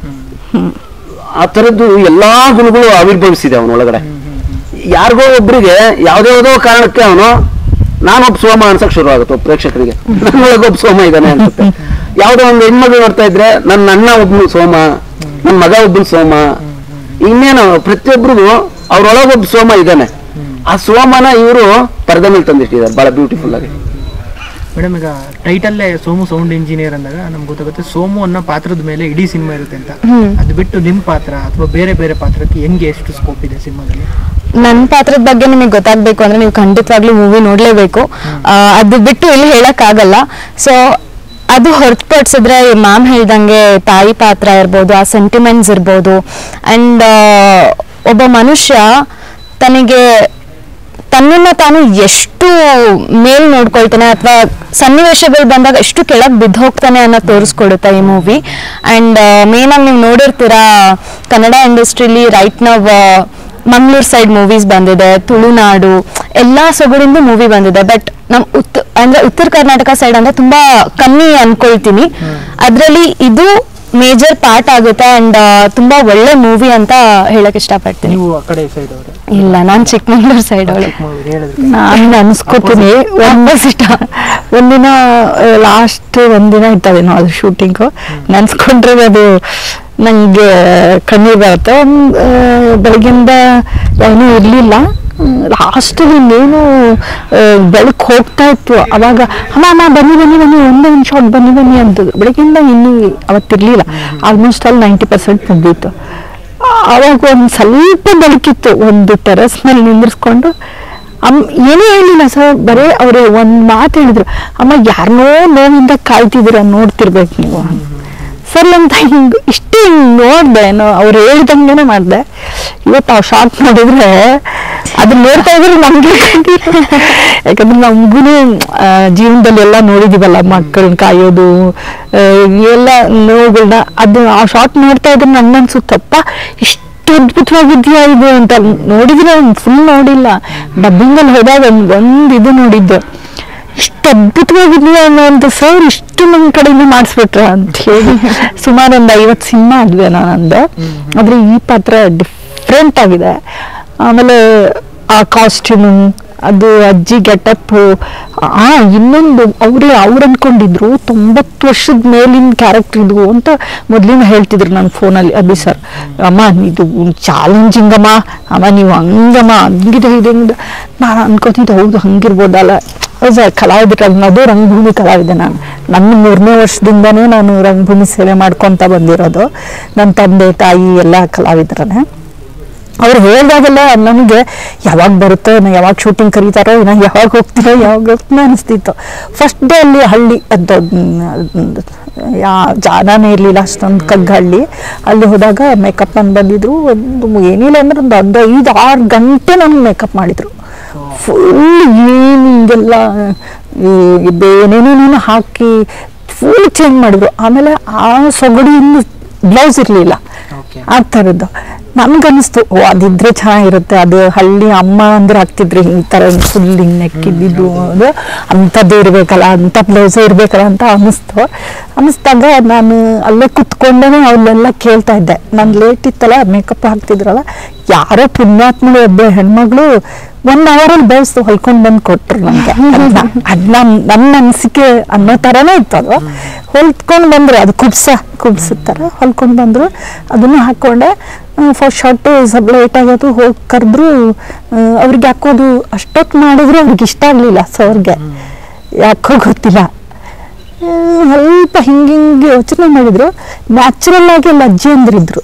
ಆ ಥರದ್ದು ಎಲ್ಲಾ ಗುಣಗಳು ಆವಿರ್ಭವಿಸಿದೆ ಅವನೊಳಗಡೆ. ಯಾರಿಗೋ ಒಬ್ಬರಿಗೆ ಯಾವುದೋ ಕಾರಣಕ್ಕೆ ನಾನೊಬ್ಬ ಸೋಮ ಅನ್ಸಕ್ ಶುರು ಆಗುತ್ತೆ ಪ್ರೇಕ್ಷಕರಿಗೆ, ನನ್ನೊಳಗೊಬ್ಬ ಸೋಮ ಇದ್ದಾನೆ ಅನ್ಸುತ್ತೆ. ಯಾವುದೋ ಒಂದು ಹೆಣ್ಮಗಳು ನೋಡ್ತಾ ಇದ್ರೆ ನನ್ನ ಅಣ್ಣ ಒಬ್ಬನು ಸೋಮ, ನನ್ನ ಮಗ ಒಬ್ಬನು ಸೋಮ, ಇನ್ನೇನು ಪ್ರತಿಯೊಬ್ಬರಿಗೂ ಅವ್ರೊಳಗೊಬ್ಬ ಸೋಮ ಇದ್ದಾನೆ. ಆ ಸೋಮನ ಇವರು ಪರದೆ ಮೇಲೆ ತಂದಿಟ್ಟಿದ್ದಾರೆ ಬಹಳ ಬ್ಯೂಟಿಫುಲ್ ಆಗಿ.
ಮೇಡಮ್, ಈಗ ಟೈಟಲ್ಲೇ ಸೋಮು ಸೌಂಡ್ ಇಂಜಿನಿಯರ್ ಅಂದಾಗ ನಮ್ಗೆ ಗೊತ್ತಾಗುತ್ತೆ ಸೋಮು ಅನ್ನೋ ಪಾತ್ರದ ಮೇಲೆ ಇಡೀ ಸಿನಿಮಾ ಇರುತ್ತೆ ಅಂತ. ಅದು ಬಿಟ್ಟು ನಿಮ್ಮ ಪಾತ್ರ ಅಥವಾ ಬೇರೆ ಬೇರೆ ಪಾತ್ರಕ್ಕೆ ಹೆಂಗೆ ಎಷ್ಟು ಸ್ಕೋಪ್ ಇದೆ ಸಿನಿಮಾದಲ್ಲಿ?
ನನ್ನ ಪಾತ್ರದ ಬಗ್ಗೆ ನಿಮಗೆ ಗೊತ್ತಾಗ್ಬೇಕು ಅಂದ್ರೆ ನೀವು ಖಂಡಿತವಾಗ್ಲೂ ಮೂವಿ ನೋಡ್ಲೇಬೇಕು. ಅದು ಬಿಟ್ಟು ಇಲ್ಲಿ ಹೇಳಕ್ ಆಗಲ್ಲ. ಸೊ ಅದು ಹೊರತುಪಡಿಸಿದ್ರೆ ಮ್ಯಾಮ್ ಹೇಳ್ದಂಗೆ ತಾಯಿ ಪಾತ್ರ ಇರ್ಬೋದು, ಆ ಸೆಂಟಿಮೆಂಟ್ಸ್ ಇರ್ಬೋದು, ಅಂಡ್ ಒಬ್ಬ ಮನುಷ್ಯ ತನ್ನನ್ನ ತಾನು ಎಷ್ಟು ಮೇಲ್ ನೋಡ್ಕೊಳ್ತಾನೆ ಅಥವಾ ಸನ್ನಿವೇಶಗಳು ಬಂದಾಗ ಎಷ್ಟು ಕೆಳಗೆ ಬಿದ್ದು ಹೋಗ್ತಾನೆ ಅನ್ನೋ ತೋರಿಸ್ಕೊಡುತ್ತೆ ಈ ಮೂವಿ. ಅಂಡ್ ಮೇನ್ ಆಗಿ ನೀವು ನೋಡಿರ್ತೀರಾ, ಕನ್ನಡ ಇಂಡಸ್ಟ್ರಿಲಿ ರೈಟ್ ನಾವು ಮಂಗಳೂರು ಸೈಡ್ ಮೂವೀಸ್ ಬಂದಿದೆ, ತುಳುನಾಡು ಎಲ್ಲಾ ಸೊಗಡಿಂದ ಮೂವಿ ಬಂದಿದೆ. ಬಟ್ ನಮ್ ಉತ್ತರ ಕರ್ನಾಟಕ ಸೈಡ್ ಅಂದ್ರೆ ತುಂಬಾ ಕಮ್ಮಿ ಅನ್ಕೊಳ್ತೀನಿ. ಅದ್ರಲ್ಲಿ ಇದು ಮೇಜರ್ ಪಾರ್ಟ್ ಆಗುತ್ತೆ ಅಂಡ್ ತುಂಬಾ ಒಳ್ಳೆ ಮೂವಿ ಅಂತ ಹೇಳಕ್ ಇಷ್ಟಪಡ್ತೀನಿ.
ನೀವು ಆ ಕಡೆ ಸೈಡ್ ಅವರು?
ಇಲ್ಲ, ನಾನ್ ಚಿಕ್ಕಮಂಗ್ಳೂರ್ ಸೈಡ್ ಅವಳು.
ನಾನು ಅನ್ಸ್ಕೋತೀನಿ ಒಂದಿನ ಲಾಸ್ಟ್ ಒಂದಿನ ಇತ್ತವೇನೋ ಅದು ಶೂಟಿಂಗು, ನೆನ್ಸ್ಕೊಂಡ್ರೆ ಅದು ನಂಗೆ ಕಣ್ಣೀರ್ ಬರುತ್ತೆ. ಬೆಳಗಿಂದ ಏನೂ ಇರ್ಲಿಲ್ಲ, ಲಾಸ್ಟಲ್ಲಿ ಇನ್ನೇನು ಬೆಳಕು ಹೋಗ್ತಾ ಇತ್ತು. ಅವಾಗ ಅಮ್ಮ ಬನ್ನಿ ಒಂದೇ ಒಂದು ಶಾಟ್ ಬನ್ನಿ ಅಂತದ್ದು. ಬೆಳಗ್ಗಿಂದ ಇನ್ನೂ ಅವತ್ತಿರ್ಲಿಲ್ಲ, ಆಲ್ಮೋಸ್ಟ್ ಅಲ್ಲಿ 90% ಮುಗ್ದಿತ್ತು. ಅವಾಗ ಒಂದು ಸ್ವಲ್ಪ ಬೆಳಕಿತ್ತು, ಒಂದು ಟೆರಸ್ ಮೇಲೆ ನಿಂದಿರ್ಸ್ಕೊಂಡು ಏನೂ ಹೇಳಿಲ್ಲ ಸರ್, ಬರೀ ಅವ್ರು ಒಂದು ಮಾತು ಹೇಳಿದ್ರು, ಅಮ್ಮ ಯಾರನ್ನೋ ನೋವಿಂದ ಕಾಯ್ತಿದ್ದೀರ, ನೋಡ್ತಿರ್ಬೇಕು ನೀವು ಸರಿ ಅಂತ. ಇಷ್ಟೇ ನೋಡ್ದೆ, ಅವ್ರು ಹೇಳ್ದಂಗೆನೆ ಮಾಡಿದೆ. ಇವತ್ತು ಆ ಶಾರ್ಟ್ ನೋಡಿದ್ರೆ ಅದನ್ನ ನೋಡ್ತಾ ಇದ್ರೆ ನಮ್ಗೆ, ಯಾಕಂದ್ರೆ ನಮ್ಗೂ ಜೀವನದಲ್ಲಿ ಎಲ್ಲ ನೋಡಿದೀವಲ್ಲ, ಮಕ್ಕಳನ್ನ ಕಾಯೋದು ಎಲ್ಲ ನೋವುಗಳನ್ನ, ಅದು ಆ ಶಾರ್ಟ್ ನೋಡ್ತಾ ಇದ್ರೆ ನನ್ಗನ್ಸುತ್ತಪ್ಪ ಇಷ್ಟು ಅದ್ಭುತವಾಗಿದ್ಯಾ ಇದು ಅಂತ. ನೋಡಿದ್ರೆ ಫುಲ್ ನೋಡಿಲ್ಲ, ಡಬ್ಬಿಂಗಲ್ಲಿ ಹೋದಾಗ ಒಂದು ಇದು ನೋಡಿದ್ದು, ಇಷ್ಟು ಅದ್ಭುತವಾಗಿದ್ಯಾ ಅನ್ನೋಂಥ ಸರ್ ಇಷ್ಟು ನನ್ನ ಕಡೆಯಿಂದ ಮಾಡಿಸ್ಬಿಟ್ರ ಅಂತ ಹೇಳಿ. ಸುಮಾರು ಒಂದು 50 ಸಿನಿಮಾ ಆದ್ವಿ ನಂದು, ಆದ್ರೆ ಈ ಪಾತ್ರ ಡಿಫ್ರೆಂಟ್ ಆಗಿದೆ. ಆಮೇಲೆ ಆ ಕಾಸ್ಟ್ಯೂಮು, ಅದು ಅಜ್ಜಿ ಗೆಟಪ್, ಇನ್ನೊಂದು ಅವ್ರು ಅನ್ಕೊಂಡಿದ್ರು 90 ವರ್ಷದ ಮೇಲಿನ ಕ್ಯಾರೆಕ್ಟರ್ ಇದು ಅಂತ ಮೊದ್ಲಿನ ಹೇಳ್ತಿದ್ರು ನನ್ನ ಫೋನಲ್ಲಿ ಅಭಿ ಸರ್. ಅಮ್ಮ ಇದು ಚಾಲೆಂಜಿಂಗ್ ಅಮ್ಮ ನೀವು ಹಂಗಮ್ಮ ಹಂಗಿದೆ ಇದೆ. ನಾನು ಅನ್ಕೋತಿದ್ದೆ ಹೌದು ಹಂಗಿರ್ಬೋದಲ್ಲ, ಕಲಾವಿದ್ರು ಅನ್ನೋದು ರಂಗಭೂಮಿ ಕಲಾವಿದೆ. ನನ್ನ 3ನೇ ವರ್ಷದಿಂದನೂ ನಾನು ರಂಗಭೂಮಿ ಸೇವೆ ಮಾಡ್ಕೊತ ಬಂದಿರೋದು. ನನ್ನ ತಂದೆ ತಾಯಿ ಎಲ್ಲ ಕಲಾವಿದ್ರೇ. ಅವ್ರು ಹೇಳಿದಾಗೆಲ್ಲ ನನಗೆ ಯಾವಾಗ ಬರುತ್ತೋ, ಯಾವಾಗ ಶೂಟಿಂಗ್ ಕರೀತಾರೋ, ಯಾವಾಗ ಹೋಗ್ತೀರೋ ಅನಿಸ್ತಿತ್ತು. ಫಸ್ಟ್ ಡೇ ಅಲ್ಲಿ ಹಳ್ಳಿ ಜಾನಾನೇ ಇರಲಿಲ್ಲ, ಅಷ್ಟೊಂದು ಕಗ್ಗಹಳ್ಳಿ. ಅಲ್ಲಿ ಹೋದಾಗ ಮೇಕಪ್ ಅನ್ನು ಬಂದಿದ್ರು. ಒಂದು ಏನಿಲ್ಲ ಅಂದ್ರೆ ಒಂದು 5-6 ಗಂಟೆ ನಮ್ಗೆ ಮೇಕಪ್ ಮಾಡಿದ್ರು. ಫುಲ್ ಹಿಂಗೆಲ್ಲ ಏನೇನೇನೇನು ಹಾಕಿ ಫುಲ್ ಚೇಂಜ್ ಮಾಡಿದ್ರು. ಆಮೇಲೆ ಆ ಸೊಗಡು ಇನ್ನು ಬ್ಲೌಸ್ ಇರಲಿಲ್ಲ, ಆ ಥರದ್ದು. ನನ್ಗನ್ನಿಸ್ತು ಅದಿದ್ರೆ ಚೆನ್ನಾಗಿರುತ್ತೆ, ಅದು ಹಳ್ಳಿ ಅಮ್ಮ ಅಂದ್ರೆ ಹಾಕ್ತಿದ್ರಿ ಈ ಥರ ಫುಲ್ ಹಿಂಗೆ ನೆಕ್ಕಿದ್ದು, ಅದು ಅಂಥದ್ದು ಇರಬೇಕಲ್ಲ, ಅಂಥ ಬ್ಲೌಸೇ ಇರಬೇಕಲ್ಲ ಅಂತ ಅನ್ನಿಸ್ದಾಗ ನಾನು ಅಲ್ಲೇ ಕುತ್ಕೊಂಡೇ ಅವನ್ನೆಲ್ಲ ಕೇಳ್ತಾ ಇದ್ದೆ. ನಾನು ಲೇಟ್ ಇತ್ತಲ್ಲ, ಮೇಕಪ್ ಹಾಕ್ತಿದ್ರಲ್ಲ, ಯಾರೋ ಪುಣ್ಯಾತ್ಮಳು ಒಬ್ಬ ಹೆಣ್ಮಗಳು 1 ಅವರಲ್ಲಿ ಬ್ಲೌಸ್ ಹೊಲ್ಕೊಂಡು ಬಂದು ಕೊಟ್ರು ನನಗೆ. ಅದನ್ನ ನನ್ನ ಅನಿಸಿಕೆ ಅನ್ನೋ ಥರನೇ ಇತ್ತು. ಅದು ಹೊಲ್ಕೊಂಡು ಬಂದ್ರು, ಅದು ಕುಬ್ಸ ಥರ ಹೊಲ್ಕೊಂಡು ಬಂದರು. ಅದನ್ನು ಹಾಕ್ಕೊಂಡೆ. ಫಸ್ಟ್ ಶಾರ್ಟು ಸ್ವಲ್ಪ ಲೇಟ್ ಆಗೋದು, ಹೋಗಿ ಕರೆದ್ರು. ಅವ್ರಿಗೆ ಹಾಕೋದು ಅಷ್ಟೊತ್ತು ಮಾಡಿದ್ರು ಅವ್ರಿಗೆ ಇಷ್ಟ ಆಗಲಿಲ್ಲ ಸರ್ಗೆ. ಯಾಕೋ ಗೊತ್ತಿಲ್ಲ ಸ್ವಲ್ಪ ಹಿಂಗೆ ಯೋಚನೆ ಮಾಡಿದ್ರು. ನ್ಯಾಚುರಲ್ ಆಗಿ ಎಲ್ಲ ಅಜ್ಜಿ ಅಂದ್ರಿದ್ರು.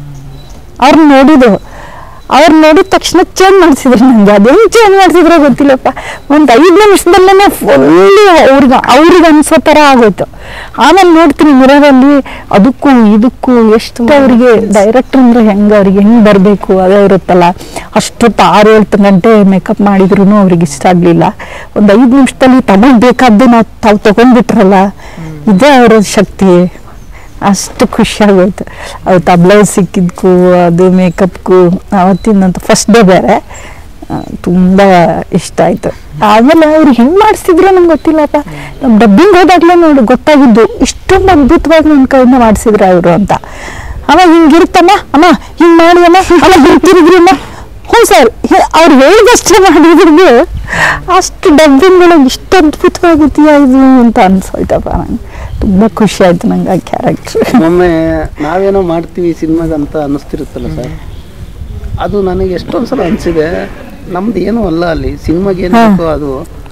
ಅವ್ರು ನೋಡಿದ ತಕ್ಷಣ ಚೇಂಜ್ ಮಾಡಿಸಿದ್ರು. ನಂಗೆ ಅದೇನು ಚೇಂಜ್ ಮಾಡಿಸಿದ್ರು ಗೊತ್ತಿಲ್ಲಪ್ಪ. ಒಂದು 5 ನಿಮಿಷದಲ್ಲೇ ಫುಲ್ಲಿ ಅವ್ರಿಗೆ ಅನ್ಸೋ ಥರ ಆಗೋಯ್ತು. ಆಮೇಲೆ ನೋಡ್ತೀನಿ ಮಿರರಲ್ಲಿ ಅದಕ್ಕೂ ಇದಕ್ಕೂ ಎಷ್ಟು ಅವ್ರಿಗೆ ಡೈರೆಕ್ಟರ್ ಅಂದ್ರೆ ಅವ್ರಿಗೆ ಹೆಂಗೆ ಬರಬೇಕು ಅದೇ ಇರುತ್ತಲ್ಲ. ಅಷ್ಟೊತ್ತು 6-7 ಗಂಟೆ ಮೇಕಪ್ ಮಾಡಿದ್ರು ಅವ್ರಿಗೆ ಇಷ್ಟ ಆಗಲಿಲ್ಲ. ಒಂದು 5 ನಿಮಿಷದಲ್ಲಿ ತಗೊಳ್ಬೇಕಾದ್ದು ತಾವು ತಗೊಂಡ್ಬಿಟ್ರಲ್ಲ, ಇದೇ ಅವರ ಶಕ್ತಿ. ಅಷ್ಟು ಖುಷಿಯಾಗೋಯ್ತು. ಅವತ್ತು ಬ್ಲೌಸ್ ಸಿಕ್ಕಿದ್ಕು ಅದು ಮೇಕಪ್ಗೂ ಅವತ್ತಿನಂತ ಫಸ್ಟ್ ಡೇ ಬೇರೆ ತುಂಬ ಇಷ್ಟ ಆಯಿತು. ಆಮೇಲೆ ಅವ್ರು ಹೆಂಗೆ ಮಾಡಿಸಿದ್ರು ನಂಗೆ ಗೊತ್ತಿಲ್ಲಪ್ಪ. ನಮ್ಮ ಡಬ್ಬಿಂಗ್ ಹೋದಾಗಲೇ ನೋಡಿ ಗೊತ್ತಾಗಿದ್ದು ಇಷ್ಟೊಂದು ಅದ್ಭುತವಾಗಿ ನನ್ನ ಕೈಯಿಂದ ಮಾಡಿಸಿದ್ರು ಅವರು ಅಂತ. ಅಮ್ಮ ಹಿಂಗಿರುತ್ತಮ್ಮ, ಅಮ್ಮ ಹಿಂಗೆ ಮಾಡಿ ಅಮ್ಮ ಹಿಂತಿರಿದ್ರಿ ಅಮ್ಮ. ಹ್ಞೂ ಸರ್, ಅವ್ರು ಹೇಳಿದಷ್ಟೇ ಮಾಡಿದ್ರು. ಅಷ್ಟು ಡಬ್ಬಿಂಗ್ಗಳು ಇಷ್ಟು ಅದ್ಭುತವಾಗಿದೆಯಾ ಇದು ಅಂತ ಅನ್ಸೋಯ್ತಪ್ಪ. ನಂಗೆ ತುಂಬ ಖುಷಿ ಆಯ್ತು ನಂಗೆ ಆ ಕ್ಯಾರೆಕ್ಟರ್.
ಒಮ್ಮೆ ನಾವೇನೋ ಮಾಡ್ತೀವಿ ಸಿನಿಮಾಗಂತ ಅನ್ನಿಸ್ತಿರುತ್ತಲ್ಲ ಸರ್, ಅದು ನನಗೆ ಎಷ್ಟೊಂದು ಸಲ ಅನಿಸಿದೆ ನಮ್ದು ಏನೂ ಅಲ್ಲ, ಅಲ್ಲಿ ಸಿನಿಮಾಗೆ ಏನು ಬೇಕೋ ಅದು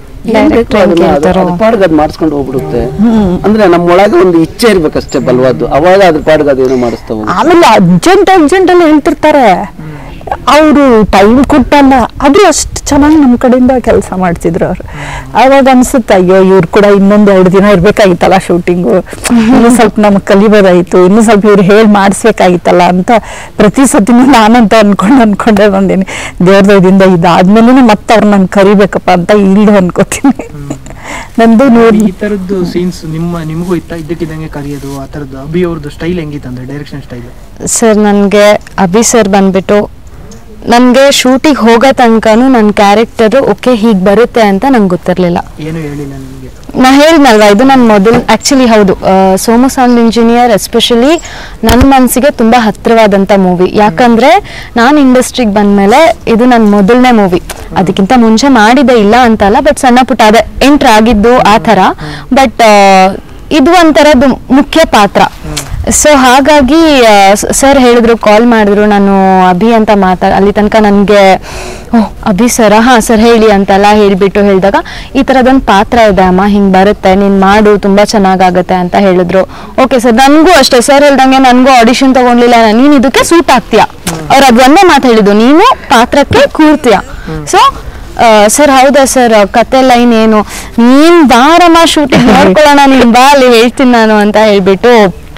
ಪಾಡ್ಗೆ ಅದು ಮಾಡಿಸ್ಕೊಂಡು ಹೋಗ್ಬಿಡುತ್ತೆ. ಅಂದ್ರೆ ನಮ್ಮೊಳಗೆ ಒಂದು ಇಚ್ಛೆ ಇರ್ಬೇಕಷ್ಟೇ ಬಲವಾದ್ದು, ಅವಾಗ ಅದ್ರ ಪಾಡ್ಗೆ ಅದೇನೋ ಮಾಡಿಸ್ತಾವ.
ಆಮೇಲೆ ಅರ್ಜೆಂಟ್ ಎಲ್ಲ ಹೇಳ್ತಿರ್ತಾರೆ, ಅವರು ಟೈಮ್ ಕೊಟ್ಟಲ್ಲ, ಆದ್ರೂ ಅಷ್ಟು ಚೆನ್ನಾಗಿ ನಮ್ಮ ಕಡೆಯಿಂದ ಕೆಲಸ ಮಾಡ್ತಿದ್ರು ಅವರು. ಆವಾಗ ಅನ್ಸುತ್ತೆ ಅಯ್ಯೋ ಇವ್ರು ಕೂಡ ಇನ್ನೊಂದು 2 ದಿನ ಇರ್ಬೇಕಾಗಿತ್ತಲ್ಲ ಶೂಟಿಂಗು, ಇನ್ನೂ ಸ್ವಲ್ಪ ನಮ್ಗೆ ಕಲಿಬೋದಾಯ್ತು, ಇನ್ನೂ ಸ್ವಲ್ಪ ಇವ್ರು ಹೇಳಿ ಮಾಡಿಸ್ಬೇಕಾಗಿತ್ತಲ್ಲ ಅಂತ ಪ್ರತಿ ಸತಿನೂ ನಾನಂತ ಅನ್ಕೊಂಡೇ ಬಂದೀನಿ. ದೇವ್ರ ದಯದಿಂದ ಇದಾದ್ಮೇಲೆ ಮತ್ತೆ ಅವ್ರು ನಾನು ಕರಿಬೇಕಪ್ಪ ಅಂತ ಇಲ್ದು ಅನ್ಕೋತೀನಿ. ನಂದು
ಈ ತರದ್ದು ಸೀನ್ಸ್ ನಿಮಗೂ ಇದ್ದಕ್ಕಿದ್ದಂಗೆ ಕರೆಯೋದು ಆ ತರದ್ದು ಅಭಿ ಅವ್ರದ್ದು ಸ್ಟೈಲ್ ಹೆಂಗಿತ್ತಂದ್ರೆ ಡೈರೆಕ್ಷನ್ ಸ್ಟೈಲ್?
ಸರ್ ನನಗೆ ಅಭಿ ಸರ್ ಬಂದ್ಬಿಟ್ಟು ನನಗೆ ಶೂಟಿಗೆ ಹೋಗೋ ತನಕನೂ ನನ್ನ ಕ್ಯಾರೆಕ್ಟರು ಓಕೆ ಹೀಗೆ ಬರುತ್ತೆ ಅಂತ ನಂಗೆ ಗೊತ್ತಿರಲಿಲ್ಲ.
ಏನು ಹೇಳಿಲ್ಲ ನಿಮಗೆ?
ನಾ ಹೇಳಿದ್ನಲ್ವಾ, ಇದು ನನ್ನ ಮೊದಲು ಆ್ಯಕ್ಚುಲಿ ಹೌದು ಸೋಮು ಸೌಂಡ್ ಇಂಜಿನಿಯರ್ ಎಸ್ಪೆಷಲಿ ನನ್ನ ಮನಸ್ಸಿಗೆ ತುಂಬ ಹತ್ತಿರವಾದಂಥ ಮೂವಿ. ಯಾಕಂದರೆ ನಾನು ಇಂಡಸ್ಟ್ರಿಗೆ ಬಂದಮೇಲೆ ಇದು ನನ್ನ ಮೊದಲನೇ ಮೂವಿ. ಅದಕ್ಕಿಂತ ಮುಂಚೆ ಮಾಡಿದೆ ಇಲ್ಲ ಅಂತಲ್ಲ, ಬಟ್ ಸಣ್ಣ ಪುಟ್ಟ ಅದೇ ಎಂಟ್ರ್ ಆಗಿದ್ದು ಆ ಥರ. ಬಟ್ ಇದು ಒಂಥರದ್ದು ಮುಖ್ಯ ಪಾತ್ರ. ಸೊ ಹಾಗಾಗಿ ಸರ್ ಹೇಳಿದ್ರು, ಕಾಲ್ ಮಾಡಿದ್ರು, ನಾನು ಅಭಿ ಅಂತ ಅಲ್ಲಿ ತನಕ ನನಗೆ ಅಭಿ ಸರ ಹಾಂ ಸರ್ ಹೇಳಿ ಅಂತೆಲ್ಲ ಹೇಳಿದಾಗ ಈ ಥರದೊಂದು ಪಾತ್ರ ಇದೆ ಅಮ್ಮ, ಹಿಂಗೆ ಬರುತ್ತೆ, ನೀನು ಮಾಡು, ತುಂಬ ಚೆನ್ನಾಗಾಗುತ್ತೆ ಅಂತ ಹೇಳಿದ್ರು. ಓಕೆ ಸರ್, ನನಗೂ ಅಷ್ಟೇ ಸರ್ ಹೇಳ್ದಂಗೆ ನನಗೂ ಆಡಿಷನ್ ತೊಗೊಂಡ್ಲಿಲ್ಲ, ನೀನು ಇದಕ್ಕೆ ಸೂಟ್ ಆಗ್ತೀಯಾ, ಅವ್ರು ಅದು ಒಂದೇ ಮಾತು ಹೇಳಿದ್ದು, ನೀನು ಪಾತ್ರಕ್ಕೆ ಕೂರ್ತೀಯ. ಸೊ ಸರ್ ಹೌದಾ ಸರ್, ಕತೆ ಲೈನ್ ಏನು, ನೀನು ಬಾರಮ್ಮ ಶೂಟಿಂಗ್ ನೋಡ್ಕೊಳ್ಳೋಣ, ನೀನು ಬಾ ಅಲ್ಲಿ ಹೇಳ್ತೀನಿ ನಾನು ಅಂತ ಹೇಳ್ಬಿಟ್ಟು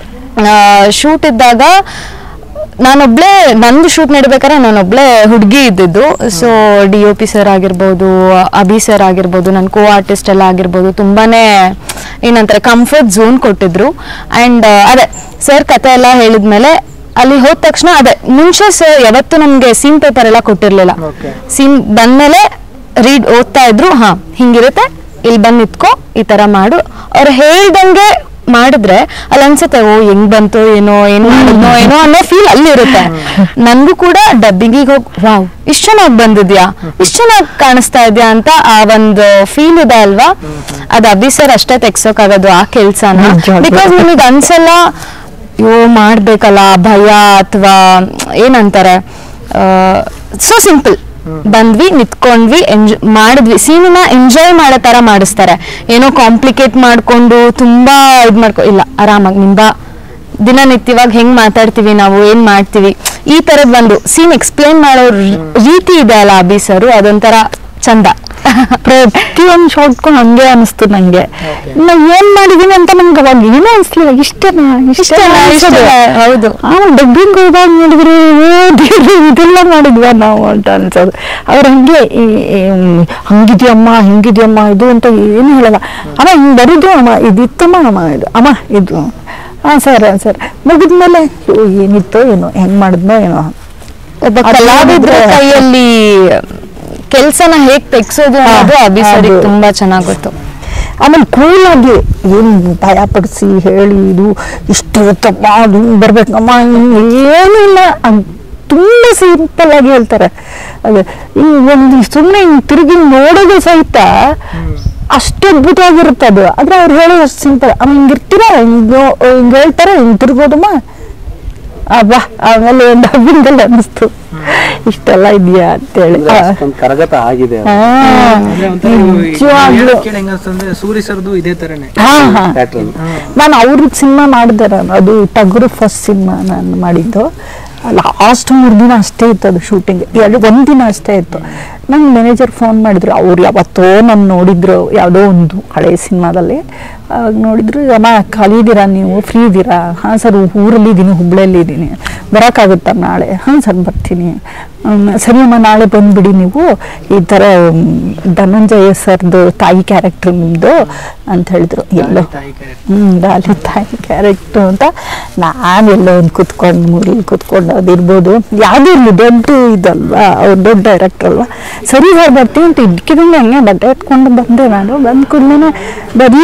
ಶೂಟ್ ಇದ್ದಾಗ ನಾನೊಬ್ಳೆ, ನಂದು ಶೂಟ್ ನಡಿಬೇಕಾದ್ರೆ ನಾನೊಬ್ಳೆ ಹುಡುಗಿ ಇದ್ದಿದ್ದು. ಸೊ DOP ಸರ್ ಆಗಿರ್ಬೋದು, ಅಭಿ ಸರ್ ಆಗಿರ್ಬೋದು, ನನ್ನ ಕೋ ಆರ್ಟಿಸ್ಟ್ ಎಲ್ಲ ಆಗಿರ್ಬೋದು, ತುಂಬಾನೇ ಏನಂತಾರೆ ಕಂಫರ್ಟ್ ಝೋನ್ ಕೊಟ್ಟಿದ್ರು. ಆ್ಯಂಡ್ ಅದೇ ಸರ್ ಕತೆ ಎಲ್ಲ ಹೇಳಿದ್ಮೇಲೆ ಅಲ್ಲಿ ಹೋದ ತಕ್ಷಣ ಅದೇ ಮುಂಚೆ ಸರ್ ಯಾವತ್ತು ನಮಗೆ ಸೀನ್ ಪೇಪರ್ ಎಲ್ಲ ಕೊಟ್ಟಿರ್ಲಿಲ್ಲ. ಸೀನ್ ಬಂದ್ಮೇಲೆ ಓದ್ತಾ ಇದ್ರು, ಹಾ ಹಿಂಗಿರುತ್ತೆ, ಇಲ್ಲಿ ಬಂದು ನಿತ್ಕೋ, ಈ ತರ ಮಾಡು, ಅವ್ರು ಹೇಳ್ದಂಗೆ ಮಾಡಿದ್ರೆ ಅಲ್ಲಿ ಅನ್ಸುತ್ತೆ ಓ ಹೆಂಗ್ ಬಂತು ಏನೋ, ಏನ್ ಮಾಡಿದ್ನೋ ಏನೋ ಅನ್ನೋ ಫೀಲ್ ಅಲ್ಲಿ ಇರುತ್ತೆ. ನನ್ಗೂ ಕೂಡ ಡಬ್ಬಿಂಗಿಗೆ ಹೋಗಿ ವಾವ್ ಇಷ್ಟು ಚೆನ್ನಾಗಿ ಬಂದಿದ್ಯಾ, ಇಷ್ಟು ಚೆನ್ನಾಗಿ ಕಾಣಿಸ್ತಾ ಇದ್ಯಾ ಅಂತ ಆ ಒಂದು ಫೀಲ್ ಇದೆ ಅಲ್ವಾ, ಅದು ಅಭಿ ಸರ್ ಅಷ್ಟೇ ತೆಗ್ಸೋಕಾಗೋದು ಆ ಕೆಲ್ಸನ. ಬಿಕಾಸ್ ನಿಮಗೆ ಅನ್ಸಲ್ಲ ಯೋ ಮಾಡ್ಬೇಕಲ್ಲ ಭಯ ಅಥವಾ ಏನಂತಾರೆ, ಸೊ ಸಿಂಪಲ್ ಬಂದ್ವಿ, ನಿತ್ಕೊಂಡ್ವಿ, ಮಾಡಿದ್ವಿ, ಸೀನನ್ನ ಎಂಜಾಯ್ ಮಾಡೋ ತರ ಮಾಡಿಸ್ತಾರೆ. ಏನೋ ಕಾಂಪ್ಲಿಕೇಟ್ ಮಾಡ್ಕೊಂಡು ತುಂಬಾ ಇದ್ ಇಲ್ಲ, ಆರಾಮಾಗಿ ನಿಂಬ ದಿನನಿತ್ಯವಾಗಿ ಹೆಂಗ್ ಮಾತಾಡ್ತೀವಿ ನಾವು, ಏನ್ ಮಾಡ್ತೀವಿ, ಈ ತರದ್ ಒಂದು ಸೀನ್ ಎಕ್ಸ್ಪ್ಲೇನ್ ಮಾಡೋ ರೀತಿ ಇದೆ ಅಲ್ಲ ಅಭಿ ಸರ್, ಅದೊಂಥರ ಚಂದ.
ಪ್ರತಿಯೊಂದು ಶಾಟ್ಗೂ ಹಂಗೆ ಅನಿಸ್ತು ನಂಗೆ. ನಾವ್ ಏನ್ ಮಾಡಿದೀನಿ ಅಂತ ನಂಗೆ ಅವಾಗ ಏನೂ ಅನ್ಸ್ಲಿಲ್ಲ, ಇಷ್ಟನಾ ಹೌದು. ಆಮೇಲೆ ಡಬ್ಬಿಂಗ್ ಹೋದಾಗ ನೋಡಿದ್ರೆ ಇದೆಲ್ಲ ಮಾಡಿದ್ವಾ ನಾವು ಅಂತ ಅನ್ಸೋದು. ಅವ್ರ ಹಂಗೆ ಹಂಗಿದ್ಯಮ್ಮ ಹಿಂಗಿದ್ಯಮ್ಮ ಇದು ಅಂತ ಏನು ಹೇಳಲ್ಲ. ಅಮ್ಮ ಹಿಂಗ್ ಬರುದು, ಅಮ್ಮ ಇದಿತ್ತಮ್ಮ, ಅಮ್ಮ ಇದು ಅಮ್ಮ ಇದು ಸರ್ ಮುಗಿದ್ಮೇಲೆ ಏನಿತ್ತೋ ಏನೋ ಹೆಂಗ್ ಮಾಡಿದ್ನೋ ಏನೋ.
ಒಬ್ಬ ಕಲಾವಿದ್ರ ಕೈಯಲ್ಲಿ ಕೆಲ್ಸನ ಹೇಗ್ ತೆಗ್ಸೋದು ಅನ್ನೋದು ಅಭಿ ಸರಿಗೆ ತುಂಬಾ ಚೆನ್ನಾಗ್ ಗೊತ್ತು.
ಆಮೇಲೆ ಕೂಲಾಗಿ ಏನು ಭಯ ಪಡಿಸಿ ಹೇಳಿ ಇದು ಇಷ್ಟಿರುತ್ತಪ್ಪ ಅದು ಬರ್ಬೇಕಮ್ಮ ಏನೂ ಇಲ್ಲ, ತುಂಬಾ ಸಿಂಪಲ್ ಆಗಿ ಹೇಳ್ತಾರೆ. ಅದೇ ಈ ಒಂದು ಸುಮ್ಮನೆ ಹಿಂಗ್ ತಿರುಗಿ ನೋಡೋದು ಸಹಿತ ಅಷ್ಟು ಅದ್ಭುತವಾಗಿರುತ್ತೆ ಅದು. ಆದ್ರೆ ಅವ್ರು ಹೇಳೋದು ಅಷ್ಟು ಸಿಂಪಲ್. ಅಮ್ಮ ಹಿಂಗಿರ್ತೀರ, ಹಿಂಗ್ ಹೇಳ್ತಾರೆ, ಹಿಂಗ್ ತಿರ್ಗೋದಮ್ಮ ಅಬ್ಬಾ. ಆಮೇಲೆ ಒಂದು ಡಬ್ಬಿಂಗಲ್ಲಿ ಅನ್ನಿಸ್ತು ಇಷ್ಟೆಲ್ಲ ಇದೆಯಾ ಅಂತೇಳಿ.
ಅಷ್ಟೊಂದು ಕರಗತ ಆಗಿದೆ ಅದು.
ನಿಜವಾಗ್ಲೂ
ಹೆಂಗಂದ್ರೆ ಸೂರಿ ಸರ್ದು ಇದೇ ತರನೇ
ಪ್ಯಾಟ್ರನ್.
ನಾನು ಅವ್ರಿಗೆ ಸಿನಿಮಾ ಮಾಡಿದೆ, ನಾನು ಅದು ಟಗರು ಫಸ್ಟ್ ಸಿನಿಮಾ ನಾನು ಮಾಡಿದ್ದು. ಲಾಸ್ಟ್ 3 ದಿನ ಅಷ್ಟೇ ಇತ್ತು ಅದು ಶೂಟಿಂಗ್, 1 ದಿನ ಅಷ್ಟೇ ಇತ್ತು. ನಂಗೆ ಮ್ಯಾನೇಜರ್ ಫೋನ್ ಮಾಡಿದ್ರು, ಅವ್ರು ಯಾವತ್ತೋ ನಾನು ನೋಡಿದ್ರು ಯಾವುದೋ ಒಂದು ಹಳೆ ಸಿನಿಮಾದಲ್ಲಿ. ಆಗ ನೋಡಿದ್ರು, ಅಮ್ಮ ಖಾಲಿ ಇದ್ದೀರಾ ನೀವು, ಫ್ರೀ ಇದ್ದೀರಾ? ಹಾಂ ಸರ್, ಊರಲ್ಲಿ ಇದ್ದೀನಿ, ಹುಬ್ಳಿಯಲ್ಲಿ ಇದ್ದೀನಿ, ಬರೋಕ್ಕಾಗುತ್ತಾ ನಾಳೆ? ಹಾಂ ಸರ್ ಬರ್ತೀನಿ. ಸರಿ ಅಮ್ಮ ನಾಳೆ ಬಂದುಬಿಡಿ ನೀವು, ಈ ಥರ ಧನಂಜಯ ಸರ್ದು ತಾಯಿ ಕ್ಯಾರೆಕ್ಟ್ರ್ ನಿಮ್ಮದು ಅಂತ ಹೇಳಿದ್ರು. ಎಲ್ಲೋ ಡಾಲಿ ತಾಯಿ ಕ್ಯಾರೆಕ್ಟ್ರು ಅಂತ. ನಾನೆಲ್ಲೋ ಒಂದು ಕುತ್ಕೊಂಡು ಮೂರಲ್ಲಿ ಕುತ್ಕೊಂಡು ಅದಿರ್ಬೋದು, ಯಾವುದೂ ಇರಲಿ, ದೊಡ್ಡ ಇದಲ್ವಾ, ಅವ್ರು ದೊಡ್ಡ ಡೈರೆಕ್ಟರ್ ಅಲ್ವಾ. ಸರಿ ಸರ್ ಬರ್ತೀವಿ ಅಂತ ಇದ್ಕಿದಂಗೆ ಹಂಗೆ ಬಟ್ಟೆ ಎತ್ಕೊಂಡು ಬಂದೆ. ನಾನು ಬಂದ ಕೂಡಲೇ ಬರೀ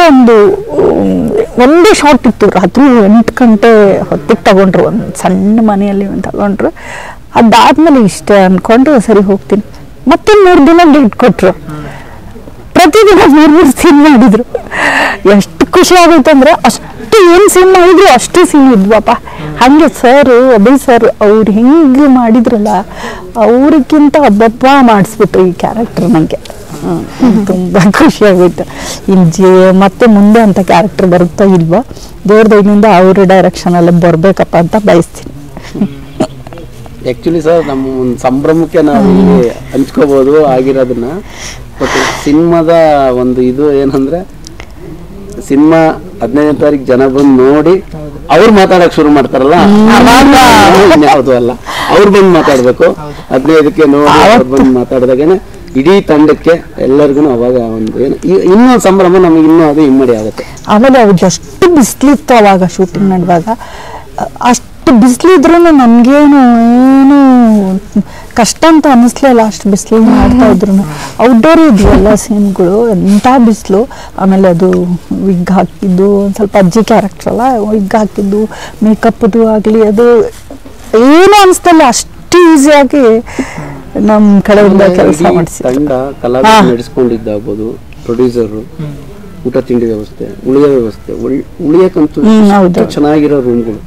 ಒಂದೇ ಶಾರ್ಟ್ ಇತ್ತು. ರಾತ್ರಿ 8 ಗಂಟೆ ಹೊತ್ತಿಗೆ ತಗೊಂಡ್ರು, ಒಂದು ಸಣ್ಣ ಮನೆಯಲ್ಲಿ ತಗೊಂಡ್ರು. ಅದಾದ್ಮೇಲೆ ಇಷ್ಟ ಅಂದ್ಕೊಂಡು ಸರಿ ಹೋಗ್ತೀನಿ. ಮತ್ತೆ 3 ದಿನ ಡೇಟ್ ಕೊಟ್ರು. ಪ್ರತಿದಿನ 3 ಸೀನ್ ಮಾಡಿದ್ರು. ಎಷ್ಟು ಖುಷಿ ಆಗುತ್ತೆ ಅಂದ್ರೆ, ಅಷ್ಟು ಏನು ಸೀನ್ ಮಾಡಿದ್ರು ಅಷ್ಟು ಸೀನ್ ಇದ್ವಪ್ಪ. ಹಂಗೆ ಸರ್, ಅಭಯ್ ಸರ್ ಅವ್ರು ಹೆಂಗೆ ಮಾಡಿದ್ರಲ್ಲ, ಅವ್ರಿಗಿಂತ ಹಬ್ಬ ಮಾಡಿಸ್ಬಿಟ್ರು ಈ ಕ್ಯಾರೆಕ್ಟರ್ ನನಗೆ. ತುಂಬ ಖುಷಿ ಆಗೋಯ್ತು. ಮತ್ತೆ ಮುಂದೆ ಅಂತ ಕ್ಯಾರೆಕ್ಟರ್ ಬರುತ್ತೋ ಇಲ್ವೋ, ದೇವ್ರ ದಯದಿಂದ ಅವ್ರ ಡೈರೆಕ್ಷನಲ್ಲಿ ಬರಬೇಕಪ್ಪ ಅಂತ ಬಯಸ್ತೀನಿ.
ಆ್ಯಕ್ಚುಲಿ ಸರ್, ನಮ್ಮ ಒಂದು ಸಂಭ್ರಮಕ್ಕೆ ನಾವು ಇಲ್ಲಿ ಹಂಚ್ಕೋಬೋದು ಆಗಿರೋದನ್ನ. ಬಟ್ ಸಿನಿಮಾದ ಒಂದು ಇದು ಏನಂದ್ರೆ, ಸಿನಿಮಾ 15ನೇ ತಾರೀಕು ಜನ ಬಂದು ನೋಡಿ ಅವ್ರು ಮಾತಾಡಕ್ ಶುರು ಮಾಡ್ತಾರಲ್ಲ, ಯಾವುದು ಅಲ್ಲ, ಅವ್ರು ಬಂದು ಮಾತಾಡ್ಬೇಕು. 15ಕ್ಕೆ ನೋಡಿ ಅವ್ರು ಬಂದು ಮಾತಾಡಿದಾಗೇನೆ ಇಡೀ ತಂಡಕ್ಕೆ ಎಲ್ಲರಿಗೂ ಅವಾಗ ಒಂದು ಏನು ಇನ್ನೂ ಸಂಭ್ರಮ, ನಮಗೆ ಇನ್ನೂ ಅದು ಇಮ್ಮಡಿ ಆಗುತ್ತೆ.
ಆಮೇಲೆ ಅವ್ರು ಎಷ್ಟು ಬಿಸಿಲಿತ್ತು ಅವಾಗ ಶೂಟಿಂಗ್ ನಡೆದಾಗ, ಅಷ್ಟು ಬಿಸಿಲಿದ್ರೂ ನಮಗೇನು ಏನು ಕಷ್ಟ ಅಂತ ಅನ್ನಿಸ್ಲಿಲ್ಲ. ಅಷ್ಟು ಬಿಸಿಲು ಮಾಡ್ತಾ ಇದ್ರು. ಔಟ್ಡೋರ್ ಇದ್ವು ಎಲ್ಲ ಸೀನ್ಗಳು, ಎಂಥ ಬಿಸಿಲು. ಆಮೇಲೆ ಅದು ವಿಗ್ ಹಾಕಿದ್ದು, ಒಂದು ಸ್ವಲ್ಪ ಅಜ್ಜಿ ಕ್ಯಾರೆಕ್ಟರ್ ಅಲ್ಲ, ವಿಗ್ ಹಾಕಿದ್ದು, ಮೇಕಪ್ದು ಆಗಲಿ, ಅದು ಏನು ಅನಿಸ್ತಲ್ಲ, ಅಷ್ಟು ಈಸಿಯಾಗಿ ನಮ್ಮ ಕಡೆಯಿಂದ ಕೆಲಸ ಮಾಡಿಸಿ
ತಂಡ ಕಲಾವಿದರು ನಡೆಸ್ಕೊಂಡಿದ್ದಾಗ್ಬೋದು, ಪ್ರೊಡ್ಯೂಸರು, ಊಟ ತಿಂಡಿ ವ್ಯವಸ್ಥೆ, ಉಳಿಯ ವ್ಯವಸ್ಥೆ, ಉಳಿಯಕ್ಕಂತೂ ಚೆನ್ನಾಗಿರೋ ರೂಮ್ಗಳು,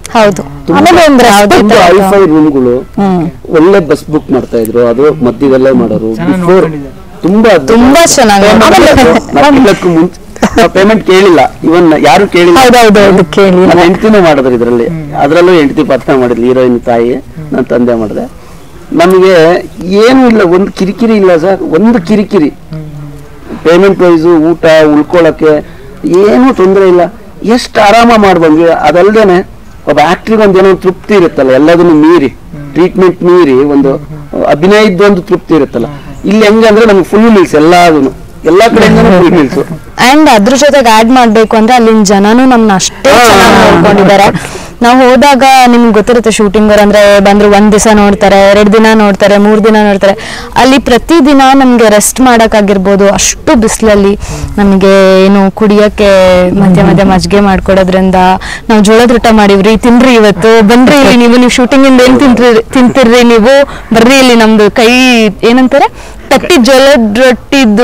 ಹೈಫೈ ರೂಮ್ಗಳು, ಒಳ್ಳೆ ಬಸ್ ಬುಕ್ ಮಾಡ್ತಾ ಇದ್ರು, ಅದು ಮಧ್ಯದಲ್ಲೇ ಮಾಡೋರು. ಬಿಫೋರ್ ತುಂಬಾ ಚೆನ್ನಾಗಿ ಮುಂಚೆ ಪೇಮೆಂಟ್ ಕೇಳಿಲ್ಲ, ಇವನ್ ಯಾರು ಕೇಳಿಲ್ಲ. ನನ್ನ ಹೆಂಡತಿನೂ ಮಾಡಿದ್ರು ಇದ್ರಲ್ಲಿ, ಅದ್ರಲ್ಲೂ ಹೆಂಡತಿ ಪಾತ್ರ ಮಾಡಿದ್ಲು, ಹೀರೋಯಿನ್ ತಾಯಿ, ನನ್ನ ತಂದೆ ಮಾಡಿದೆ. ನಮಗೆ ಏನೂ ಇಲ್ಲ, ಒಂದು ಕಿರಿಕಿರಿ ಇಲ್ಲ ಸರ್, ಒಂದು ಕಿರಿಕಿರಿ. ಪೇಮೆಂಟ್ ವೈಸು, ಊಟ, ಉಳ್ಕೊಳಕ್ಕೆ ಏನೂ ತೊಂದರೆ ಇಲ್ಲ, ಎಷ್ಟು ಆರಾಮ ಮಾಡ್ಬಂದ್ವಿ. ಅದಲ್ದೇನೆ ಒಬ್ಬ ಆಕ್ಟ್ರಿಗೆ ಒಂದು ಏನೋ ತೃಪ್ತಿ ಇರುತ್ತಲ್ಲ, ಎಲ್ಲದನ್ನು ಮೀರಿ, ಟ್ರೀಟ್ಮೆಂಟ್ ಮೀರಿ ಒಂದು ಅಭಿನಯದ ಒಂದು ತೃಪ್ತಿ ಇರುತ್ತಲ್ಲ. ಇಲ್ಲಿ ಹೆಂಗಂದ್ರೆ ನಮ್ಗೆ ಫುಲ್ ಮೀಲ್ಸ್, ಎಲ್ಲಾ ಕಡೆಯಿಂದ ಫುಲ್ ಮೀಲ್ಸ್.
ಅಂಡ್ ಅದ್ರ ಜೊತೆಗೆ ಆಡ್ ಮಾಡ್ಬೇಕು ಅಂದ್ರೆ ಅಲ್ಲಿನ ಜನನು ನಮ್ನ ಅಷ್ಟೇ ಚೆನ್ನಾಗಿ ನೋಡ್ಕೊಂಡಿದ್ದಾರೆ. ನಾವು ಹೋದಾಗ ನಿಮ್ಗೆ ಗೊತ್ತಿರುತ್ತೆ, ಶೂಟಿಂಗ್ ಅವ್ರು ಅಂದ್ರೆ ಬಂದ್ರು 1 ದಿವಸ ನೋಡ್ತಾರೆ, 2 ದಿನ ನೋಡ್ತಾರೆ, 3 ದಿನ ನೋಡ್ತಾರೆ. ಅಲ್ಲಿ ಪ್ರತಿದಿನ ನಮ್ಗೆ ರೆಸ್ಟ್ ಮಾಡಕ್ಕಾಗಿರ್ಬೋದು, ಅಷ್ಟು ಬಿಸಿಲಲ್ಲಿ ನಮಗೆ ಏನು ಕುಡಿಯಕ್ಕೆ ಮಧ್ಯೆ ಮಧ್ಯೆ ಮಜ್ಜಿಗೆ ಮಾಡ್ಕೊಡೋದ್ರಿಂದ, ನಾವು ಜೋಳದ ಊಟ ಮಾಡಿವ್ರಿ, ತಿನ್ರಿ ಇವತ್ತು, ಬನ್ರಿ ಇಲ್ಲಿ ನೀವು ಶೂಟಿಂಗ್ ಇಂದ ಏನ್ ತಿಂತಿರ್ರಿ ನೀವು, ಬರ್ರಿ ಇಲ್ಲಿ ನಮ್ದು ಕೈ ಏನಂತಾರೆ ತಟ್ಟಿ ಜೋಳದ ರೊಟ್ಟಿದ್ದು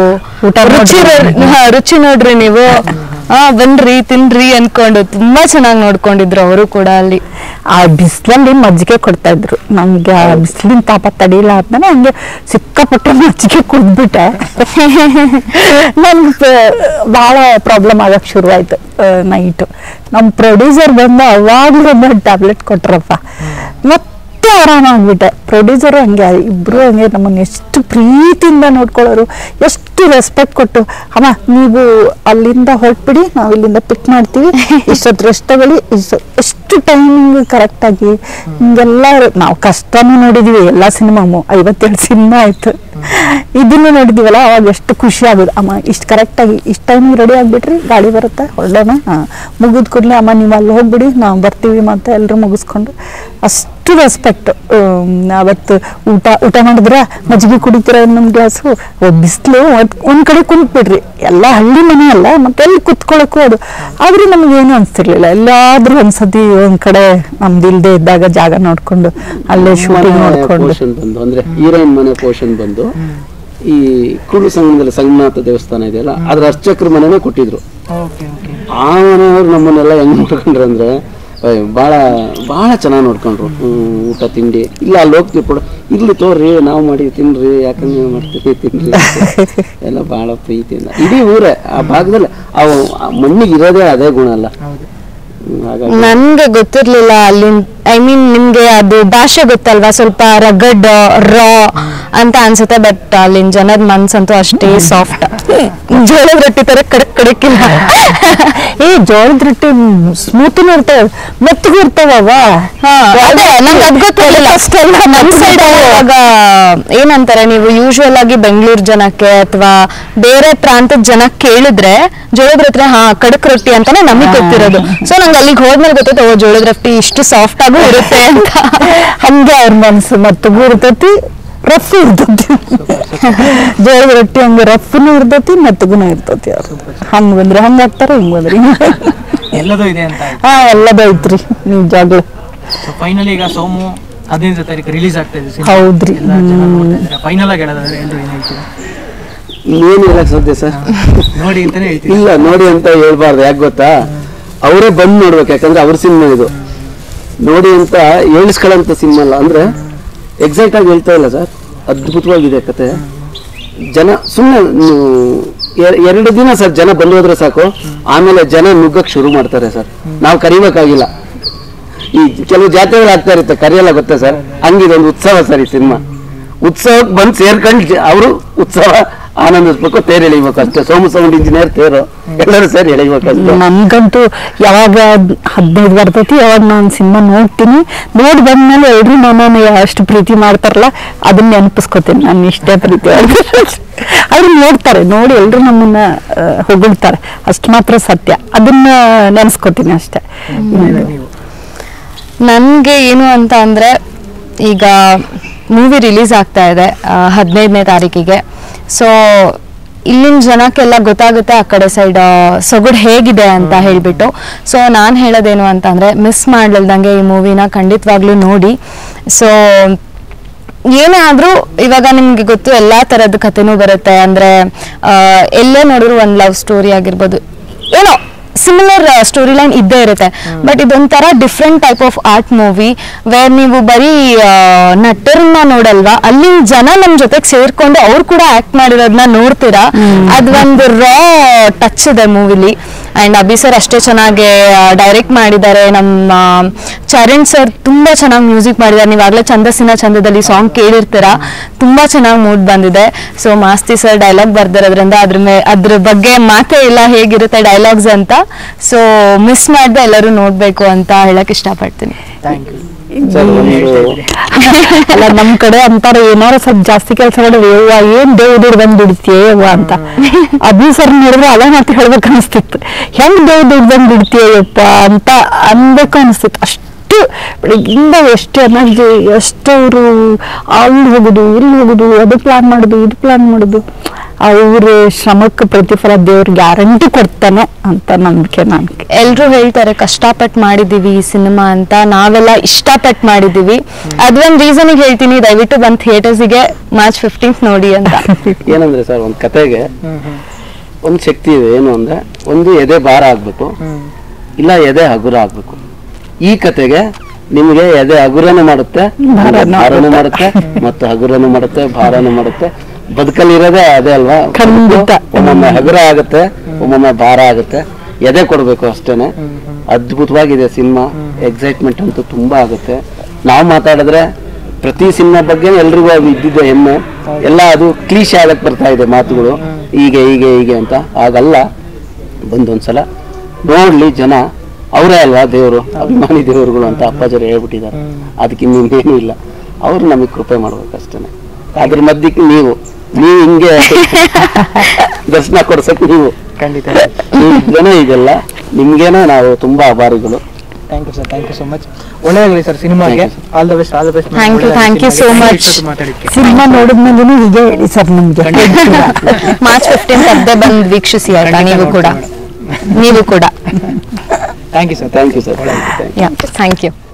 ರುಚಿ ನೋಡ್ರಿ ನೀವು, ಬನ್ರಿ ತಿನ್ರಿ ಅನ್ಕೊಂಡು ತುಂಬಾ ಚೆನ್ನಾಗಿ ನೋಡ್ಕೊಂಡಿದ್ರು ಅವರು ಕೂಡ. ಅಲ್ಲಿ
ಆ ಬಿಸಿಲಲ್ಲಿ ಮಜ್ಜಿಗೆ ಕೊಡ್ತಾ ಇದ್ರು ನಮ್ಗೆ. ಆ ಬಿಸಿಲಿನ ತಾಪ ತಡಿಲ್ಲ ಆದ್ಮೇಲೆ ಹಂಗೆ ಸಿಕ್ಕಾಪಟ್ಟೆ ಮಜ್ಜಿಗೆ ಕುಡ್ದ್ಬಿಟ್ಟೆ. ನನ್ಗೆ ಬಹಳ ಪ್ರಾಬ್ಲಮ್ ಆಗಕ್ ಶುರು ಆಯ್ತು. ನೈಟ್ ನಮ್ಮ ಪ್ರೊಡ್ಯೂಸರ್ ಬಂದು ಅವಾಗ್ಲೂ ಒಂದು ಟ್ಯಾಬ್ಲೆಟ್ ಕೊಟ್ರಪ್ಪ, ಮತ್ತೆ ಆರಾಮಾಗ್ಬಿಟ್ಟೆ. ಪ್ರೊಡ್ಯೂಸರು ಹಂಗೆ, ಇಬ್ರು ಹಂಗೆ ನಮ್ಮನ್ನ ಎಷ್ಟು ಪ್ರೀತಿಯಿಂದ ನೋಡ್ಕೊಳ್ಳೋರು, ಎಷ್ಟು ರೆಸ್ಪೆಕ್ಟ್ ಕೊಟ್ಟು, ಅಮ್ಮ ನೀವು ಅಲ್ಲಿಂದ ಹೊರಟ್ಬಿಡಿ, ನಾವು ಇಲ್ಲಿಂದ ಪಿಕ್ ಮಾಡ್ತೀವಿ, ಇಷ್ಟೊತ್ತು ರೆಸ್ಟ್ ತಗೊಳ್ಳಿ, ಎಷ್ಟು ಟೈಮಿಂಗ್ ಕರೆಕ್ಟಾಗಿ ಹಿಂಗೆಲ್ಲ. ನಾವು ಕಷ್ಟನೂ ನೋಡಿದೀವಿ, ಎಲ್ಲ ಸಿನಿಮಾಮು 57 ಸಿನಿಮಾ ಆಯ್ತು, ಇದನ್ನು ನೋಡಿದೀವಲ್ಲ, ಅವಾಗ ಎಷ್ಟು ಖುಷಿ ಆಗೋದು. ಅಮ್ಮ ಇಷ್ಟು ಕರೆಕ್ಟಾಗಿ ಇಷ್ಟು ಟೈಮಿಗೆ ರೆಡಿ ಆಗ್ಬಿಟ್ರಿ, ಗಾಡಿ ಬರುತ್ತೆ ಹೊರಡೋಣ, ಮುಗಿದ ಕೂಡಲೇ ಅಮ್ಮ ನೀವು ಅಲ್ಲಿ ಹೋಗ್ಬಿಡಿ, ನಾವು ಬರ್ತೀವಿ, ಮತ್ತೆ ಎಲ್ಲರೂ ಮುಗಿಸ್ಕೊಂಡು. ಅಷ್ಟು ರೆಸ್ಪೆಕ್ಟ್. ಅವತ್ತು ಊಟ ಮಾಡಿದ್ರೆ ಮಜ್ಜಿಗೆ ಕುಡಿತೀರ ಇನ್ನೊಂದು ಗ್ಲಾಸು, ಬಿಸಿಲು ಒಂದ್ ಕಡೆ ಕುಂತ್ಬಿಡ್ರಿ, ಎಲ್ಲ ಹಳ್ಳಿ ಮನೆ ಅಲ್ಲ, ಮತ್ತೆ ಎಲ್ಲಿ ಕುತ್ಕೊಳಕ್ಕೂ ಅದು. ಆದ್ರೆ ನಮಗೇನು ಅನ್ಸ್ತಿರ್ಲಿಲ್ಲ, ಎಲ್ಲಾದ್ರೂ ಒಂದ್ಸತಿ ಒಂದ್ ಕಡೆ ನಮ್ದು ಇಲ್ದೇ ಇದ್ದಾಗ ಜಾಗ ನೋಡ್ಕೊಂಡು ಅಲ್ಲೇ ಶೂಟಿಂಗ್ ನೋಡ್ಕೊಂಡು
ಬಂದು, ಅಂದ್ರೆ ಹೀರೋಯಿನ್ ಮನೆ ಪೋರ್ಷನ್ ಬಂದು ಈ ಕುರುಡು ಸಂಗಮದಲ್ಲಿ ಸಂಗಮನಾಥ ದೇವಸ್ಥಾನ ಇದೆಯಲ್ಲ, ಅದ್ರ ಅರ್ಚಕರ ಮನೆನೇ ಕೊಟ್ಟಿದ್ರು. ಆ ಮನೆಯವ್ರು ನಮ್ಮನ್ನೆಲ್ಲ ಹೆಂಗ್ ನೋಡ್ಕೊಂಡ್ರೆ ಅಂದ್ರೆ, ಭಾಳ ಭಾಳ ಚೆನ್ನಾಗಿ ನೋಡ್ಕೊಂಡ್ರು. ಊಟ ತಿಂಡಿ ಇಲ್ಲ ಅಲ್ಲಿ ಹೋಗ್ತೀವಿ ಕೂಡ ಇಲ್ಲಿ ತೋರ್ರಿ ನಾವು ಮಾಡಿ ತಿನ್ರಿ, ಯಾಕಂದ್ರೆ ನೀವು ಮಾಡ್ತೀವಿ ತಿನ್ರಿ ಎಲ್ಲ ಭಾಳ ಪ್ರೀತಿಯಿಂದ. ಇಡೀ ಊರೇ ಆ ಭಾಗದಲ್ಲಿ ಅವು ಮಣ್ಣಿಗೆ ಇರೋದೇ ಅದೇ ಗುಣ ಅಲ್ಲ.
ನನ್ಗೆ ಗೊತ್ತಿರ್ಲಿಲ್ಲ ಅಲ್ಲಿ, ಐ ಮೀನ್ ನಿಮ್ಗೆ ಅದು ಭಾಷೆ ಗೊತ್ತಲ್ವಾ, ಸ್ವಲ್ಪ ರಗಡ್ ರಾ ಅಂತ ಅನ್ಸುತ್ತೆ, ಬಟ್ ಅಲ್ಲಿನ ಜನದ ಮನ್ಸಂತೂ ಅಷ್ಟೇ ಸಾಫ್ಟ್. ಜೋಳದ ರೊಟ್ಟಿ ತರ ಕಡಕ್ಕಿಲ್ಲ.
ಜೋಳದ ರೊಟ್ಟಿ ಸ್ಮೂತ್ನು ಇರ್ತವೆ, ಮೆತ್ತಗೂ ಇರ್ತಾವ.
ಅದೇ ನಂಗೆ ಅದ್ ಗೊತ್ತಿರಲಿಲ್ಲ. ನಮ್ ಸೈಡ್ ಇವಾಗ ಏನಂತಾರೆ, ನೀವು ಯೂಶುವಲ್ ಆಗಿ ಬೆಂಗಳೂರು ಜನಕ್ಕೆ ಅಥವಾ ಬೇರೆ ಪ್ರಾಂತದ ಜನಕ್ಕೆ ಕೇಳಿದ್ರೆ ಜೋಳದ ರೊಟ್ಟಿ ಕಡಕ್ ರೊಟ್ಟಿ ಅಂತಾನೆ ನಮಗ್ ಗೊತ್ತಿರೋದು. ಸೊ ನಂಗೆ ಅಲ್ಲಿಗೆ ಹೋದ್ಮೇಲೆ ಗೊತ್ತೈತೆ, ಓ ಜೋಳದ ರೊಟ್ಟಿ ಇಷ್ಟು ಸಾಫ್ಟ್ ಆಗೂ ಇರುತ್ತೆ ಅಂತ.
ಹಂಗೆ ಅವ್ರ ಮನ್ಸು ಮೆತ್ತಗೂ ಇರ್ತೈತಿ, ರಫ್ ಇರ್ತೈತಿ. ಜೋಳದ ರೊಟ್ಟಿ ಹಂಗೆ ರಫ್ನು ಇರ್ತೈತಿ, ಮೆತ್ತಗೂ ಇರ್ತೈತಿ. ಅವ್ರು ಹಂಗ್ ಬಂದ್ರೆ ಹಂಗ ಹಾಕ್ತಾರ, ಹಿಂಗ್ ಬಂದ್ರೆ
ಎಲ್ಲದೂ ಇದೆ ಅಂತ.
ಎಲ್ಲದೂ ಐತ್ರಿ ನಿಜಾಗ್ಲು.
ಫೈನಲಿ ಈಗ ಸೋಮು 15ನೇ ತಾರೀಕು ರಿಲೀಸ್ ಆಗ್ತಾ ಇದೆ.
ಹೌದ್ರಿ.
ಫೈನಲ್ ಆಗಿ ಹೇಳೋದಾದ್ರೆ ಎಲ್ರು ಏನ್ ಹೇಳ್ತೀವಿ?
ಏನು ಹೇಳಕ್ ಸಾಧ್ಯ ಸರ್,
ನೋಡಿ ಅಂತಾನೆ ಹೇಳ್ತೀವಿ.
ಇಲ್ಲ ನೋಡಿ ಅಂತ ಹೇಳ್ಬಾರ್ದು, ಯಾಕೆ ಗೊತ್ತಾ, ಅವರೇ ಬಂದು ನೋಡ್ಬೇಕು. ಯಾಕಂದ್ರೆ ಅವ್ರ ಸಿನಿಮಾ ಇದು, ನೋಡಿ ಅಂತ ಹೇಳಿಸ್ಕೊಳ್ಳೋಂಥ ಸಿನಿಮಾ ಅಲ್ಲ. ಅಂದ್ರೆ ಎಕ್ಸಾಕ್ಟ್ ಆಗಿ ಹೇಳ್ತಾ ಇಲ್ಲ ಸರ್, ಅದ್ಭುತವಾಗಿದೆ ಕತೆ. ಜನ ಸುಮ್ಮನೆ 2 ದಿನ ಸರ್ ಜನ ಬಂದು ಹೋದ್ರೆ ಸಾಕು, ಆಮೇಲೆ ಜನ ನುಗ್ಗಕ್ಕೆ ಶುರು ಮಾಡ್ತಾರೆ ಸರ್. ನಾವು ಕರಿಬೇಕಾಗಿಲ್ಲ. ಈ ಕೆಲವು ಜಾತ್ರೆಗಳು ಆಗ್ತಾ ಇರುತ್ತೆ, ಕರಿಯಲ್ಲ ಗೊತ್ತಾ ಸರ್, ಹಂಗಿದೆ ಒಂದು ಉತ್ಸವ ಸರ್ ಈ ಸಿನಿಮಾ. ಉತ್ಸವಕ್ಕೆ ಬಂದು ಸೇರ್ಕೊಂಡು ಅವರು ಉತ್ಸವ ಆನಂದಿಸ್ಬೇಕು, ತೇರು ಎಳಿಬೇಕು ಅಷ್ಟೇ. ಸೋಮು ಸೌಂಡ್ ಇಂಜಿನಿಯರ್ ತೇರು ಎಲ್ಲರೂ ಸೇರಿ ಎಳಿಬೇಕು ಅಷ್ಟೇ.
ನನ್ಗಂತೂ ಯಾವಾಗ 15 ಬರ್ತೈತಿ ಯಾವಾಗ ನಾನು ಸಿನಿಮಾ ನೋಡ್ತೀನಿ, ನೋಡಿ ಬಂದ್ಮೇಲೆ ಎಲ್ರು ನಾನು ಅಷ್ಟು ಪ್ರೀತಿ ಮಾಡ್ತಾರಲ್ಲ ಅದನ್ನ ನೆನಪಿಸ್ಕೊತೀನಿ. ನಾನು ಇಷ್ಟೇ ಪ್ರೀತಿ ಅವ್ರು ನೋಡ್ತಾರೆ, ನೋಡಿ ಎಲ್ರು ನಮ್ಮನ್ನ ಹೊಗಳ್ತಾರೆ, ಅಷ್ಟು ಮಾತ್ರ ಸತ್ಯ. ಅದನ್ನ ನೆನೆಸ್ಕೊತೀನಿ ಅಷ್ಟೇ.
ನನ್ಗೆ ಏನು ಅಂತ ಅಂದ್ರೆ, ಈಗ ಮೂವಿ ರಿಲೀಸ್ ಆಗ್ತಾ ಇದೆ 15ನೇ ತಾರೀಕಿಗೆ. ಸೊ ಇಲ್ಲಿನ ಜನಕ್ಕೆಲ್ಲ ಗೊತ್ತಾಗುತ್ತೆ ಆ ಕಡೆ ಸೈಡ್ ಸೊಗಡು ಹೇಗಿದೆ ಅಂತ ಹೇಳ್ಬಿಟ್ಟು. ಸೊ ನಾನು ಹೇಳೋದೇನು ಅಂತಂದರೆ, ಮಿಸ್ ಮಾಡ್ಲಿಲ್ದಂಗೆ ಈ ಮೂವಿನ ಖಂಡಿತವಾಗ್ಲೂ ನೋಡಿ. ಸೊ ಏನೇ ಆದರೂ ಇವಾಗ ನಿಮಗೆ ಗೊತ್ತು ಎಲ್ಲ ಥರದ ಕಥೆನೂ ಬರುತ್ತೆ. ಅಂದರೆ ಎಲ್ಲೇ ನೋಡಿದ್ರು ಒಂದು ಲವ್ ಸ್ಟೋರಿ ಆಗಿರ್ಬೋದು, ಏನೋ ಸಿಮಿಲರ್ ಸ್ಟೋರಿ ಲೈನ್ ಇದ್ದೇ ಇರುತ್ತೆ. ಬಟ್ ಇದೊಂಥರ different type of art movie, where ನೀವು ಬರೀ ನಟರನ್ನ ನೋಡಲ್ವಾ, ಅಲ್ಲಿನ ಜನ ನಮ್ಮ ಜೊತೆಗೆ ಸೇರ್ಕೊಂಡು ಅವ್ರು ಕೂಡ ಆಕ್ಟ್ ಮಾಡಿರೋದನ್ನ ನೋಡ್ತೀರಾ. ಅದೊಂದು ರಾ ಟಚ್ ಇದೆ ಮೂವಿಲಿ. ಆ್ಯಂಡ್ ಅಭಿ ಸರ್ ಅಷ್ಟೇ ಚೆನ್ನಾಗಿ ಡೈರೆಕ್ಟ್ ಮಾಡಿದ್ದಾರೆ. ನಮ್ಮ ಚರಣ್ ಸರ್ ತುಂಬ ಚೆನ್ನಾಗಿ ಮ್ಯೂಸಿಕ್ ಮಾಡಿದ್ದಾರೆ. ನೀವಾಗಲೇ ಛಂದಸ್ಸಿನ ಚಂದದಲ್ಲಿ ಸಾಂಗ್ ಕೇಳಿರ್ತೀರಾ, ತುಂಬ ಚೆನ್ನಾಗಿ ಮೂಡ್ ಬಂದಿದೆ. ಸೊ ಮಾಸ್ತಿ ಸರ್ ಡೈಲಾಗ್ ಬರ್ದಿರೋದ್ರಿಂದ ಅದ್ರ ಬಗ್ಗೆ ಮಾತೇ ಇಲ್ಲ ಹೇಗಿರುತ್ತೆ ಡೈಲಾಗ್ಸ್ ಅಂತ. ಸೊ ಮಿಸ್ ಮಾಡದೆ ಎಲ್ಲರೂ ನೋಡ್ಬೇಕು ಅಂತ ಹೇಳಕ್ ಇಷ್ಟಪಡ್ತೀನಿ.
ಅಲ್ಲ ನಮ್ ಕಡೆ ಅಂತಾರೆ, ಏನಾರ ಸ್ವಲ್ಪ ಜಾಸ್ತಿ ಕೆಲಸ ಮಾಡಿದ್ರೆ ಏನ್ ದೇವ್ರ ಬಂದ್ ಬಿಡ್ತೀಯವ್ವ ಅಂತ. ಅಭಿ ಸರ್ ನೋಡಿದ್ರೆ ಅಲ್ಲ ಮಾತು ಹೇಳ್ಬೇಕು ಅನಿಸ್ತಿತ್ತು, ಹೆಂಗ್ ದೇವ್ರ ಬಂದ್ ಬಿಡ್ತೀಯಪ್ಪ ಅಂತ ಅನ್ಬೇಕು ಅನಿಸ್ತಿತ್ತು. ಅಷ್ಟು ಬೆಳಿಗ್ಗಿಂದ ಎಷ್ಟು ಎನರ್ಜಿ, ಎಷ್ಟು ಅವರು ಅಲ್ಲಿ ಹೋಗುದು ಇಲ್ಲಿ ಹೋಗುದು, ಅದು ಪ್ಲಾನ್ ಮಾಡುದು ಇದು ಪ್ಲಾನ್ ಮಾಡುದು. ಅವ್ರ ಶ್ರಮಕ್ಕೆ ಪ್ರತಿಫಲ ದೇವ್ರ ಗ್ಯಾರಂಟಿ ಕೊಡ್ತಾನೆ ಅಂತ ನಂಬಿಕೆ. ನನ್ಗೆ
ಎಲ್ರು ಹೇಳ್ತಾರೆ ಕಷ್ಟಪಟ್ಟು ಮಾಡಿದೀವಿ ಈ ಸಿನಿಮಾ ಅಂತ, ನಾವೆಲ್ಲ ಇಷ್ಟಪಟ್ಟು ಮಾಡಿದೀವಿ. ಅದೊಂದು ರೀಸನ್ಗೆ ಹೇಳ್ತೀನಿ, ದಯವಿಟ್ಟು ಬಂದು ಥಿಯೇಟರ್ಸಿಗೆ ಮಾರ್ಚ್ 15th ನೋಡಿ ಅಂತ.
ಏನಂದ್ರೆ ಸರ್, ಒಂದು ಕತೆಗೆ ಒಂದು ಶಕ್ತಿ ಇದೆ. ಏನು ಅಂದ್ರೆ, ಒಂದು ಎದೆ ಭಾರ ಆಗ್ಬೇಕು, ಇಲ್ಲ ಎದೆ ಹಗುರ ಆಗ್ಬೇಕು. ಈ ಕತೆಗೆ ನಿಮಗೆ ಎದೆ ಹಗುರನು ಮಾಡುತ್ತೆ, ಭಾರನು ಮಾಡುತ್ತೆ, ಮತ್ತು ಹಗುರನು ಮಾಡುತ್ತೆ, ಭಾರನು ಮಾಡುತ್ತೆ. ಬದುಕಲ್ಲಿ ಇರೋದೇ ಅದೇ ಅಲ್ವಾ, ಒಮ್ಮೊಮ್ಮೆ ಹಗುರ ಆಗುತ್ತೆ, ಒಮ್ಮೊಮ್ಮೆ ಭಾರ ಆಗುತ್ತೆ. ಎದೆ ಕೊಡ್ಬೇಕು ಅಷ್ಟೇನೆ. ಅದ್ಭುತವಾಗಿದೆ ಸಿನಿಮಾ. ಎಕ್ಸೈಟ್ಮೆಂಟ್ ಅಂತೂ ತುಂಬಾ ಆಗುತ್ತೆ. ನಾವು ಮಾತಾಡಿದ್ರೆ ಪ್ರತಿ ಸಿನಿಮಾ ಬಗ್ಗೆ ಎಲ್ರಿಗೂ ಅದು ಇದ್ದಿದ್ದೆ ಹೆಮ್ಮೆ. ಎಲ್ಲ ಅದು ಕ್ಲೀಶೆ ಆಗಕ್ಕೆ ಬರ್ತಾ ಇದೆ ಮಾತುಗಳು, ಹೀಗೆ ಹೀಗೆ ಹೀಗೆ ಅಂತ. ಆಗಲ್ಲ, ಬಂದೊಂದ್ಸಲ ನೋಡ್ಲಿ ಜನ. ಅವರೇ ಅಲ್ವಾ ದೇವರು, ಅಭಿಮಾನಿ ದೇವರುಗಳು ಅಂತ ಅಪ್ಪಾಜರು ಹೇಳ್ಬಿಟ್ಟಿದ್ದಾರೆ. ಅದಕ್ಕೆ ಇನ್ನೇನು ಇಲ್ಲ, ಅವರು ನಮಗೆ ಕೃಪೆ ಮಾಡ್ಬೇಕಷ್ಟೇನೆ. ಅದ್ರ ಮಧ್ಯಕ್ಕೆ ನೀವು ಹಿಂಗೆ ದರ್ಶನ ಕೊಡ್ಸಕ್ ನೀವು
ಖಂಡಿತ
ಜನ ಇದೆಲ್ಲ ನಿಮ್ಗೇನೆ ನಾವು ತುಂಬಾ ಆಭಾರಿಗಳು.
Thank you sir, thank you so much. ಒಳ್ಳೆಯದಾಗಲಿ ಸರ್ ಸಿನಿಮಾಗೆ. All the best, all the best.
Thank you so much.
Cinema ನೋಡಿದ್ಮೇಲೆ ಹೀಗೆ ಹೇಳಿ ಸರ್ ನಮ್ಗೆ.
ಮಾರ್ಚ್ 15th ಅದೇ ಬಂದು ವೀಕ್ಷಿಸಿ ಆಯ್ತಾ, ನೀವು ಕೂಡ.
Thank you sir,
thank you sir.
Thank you.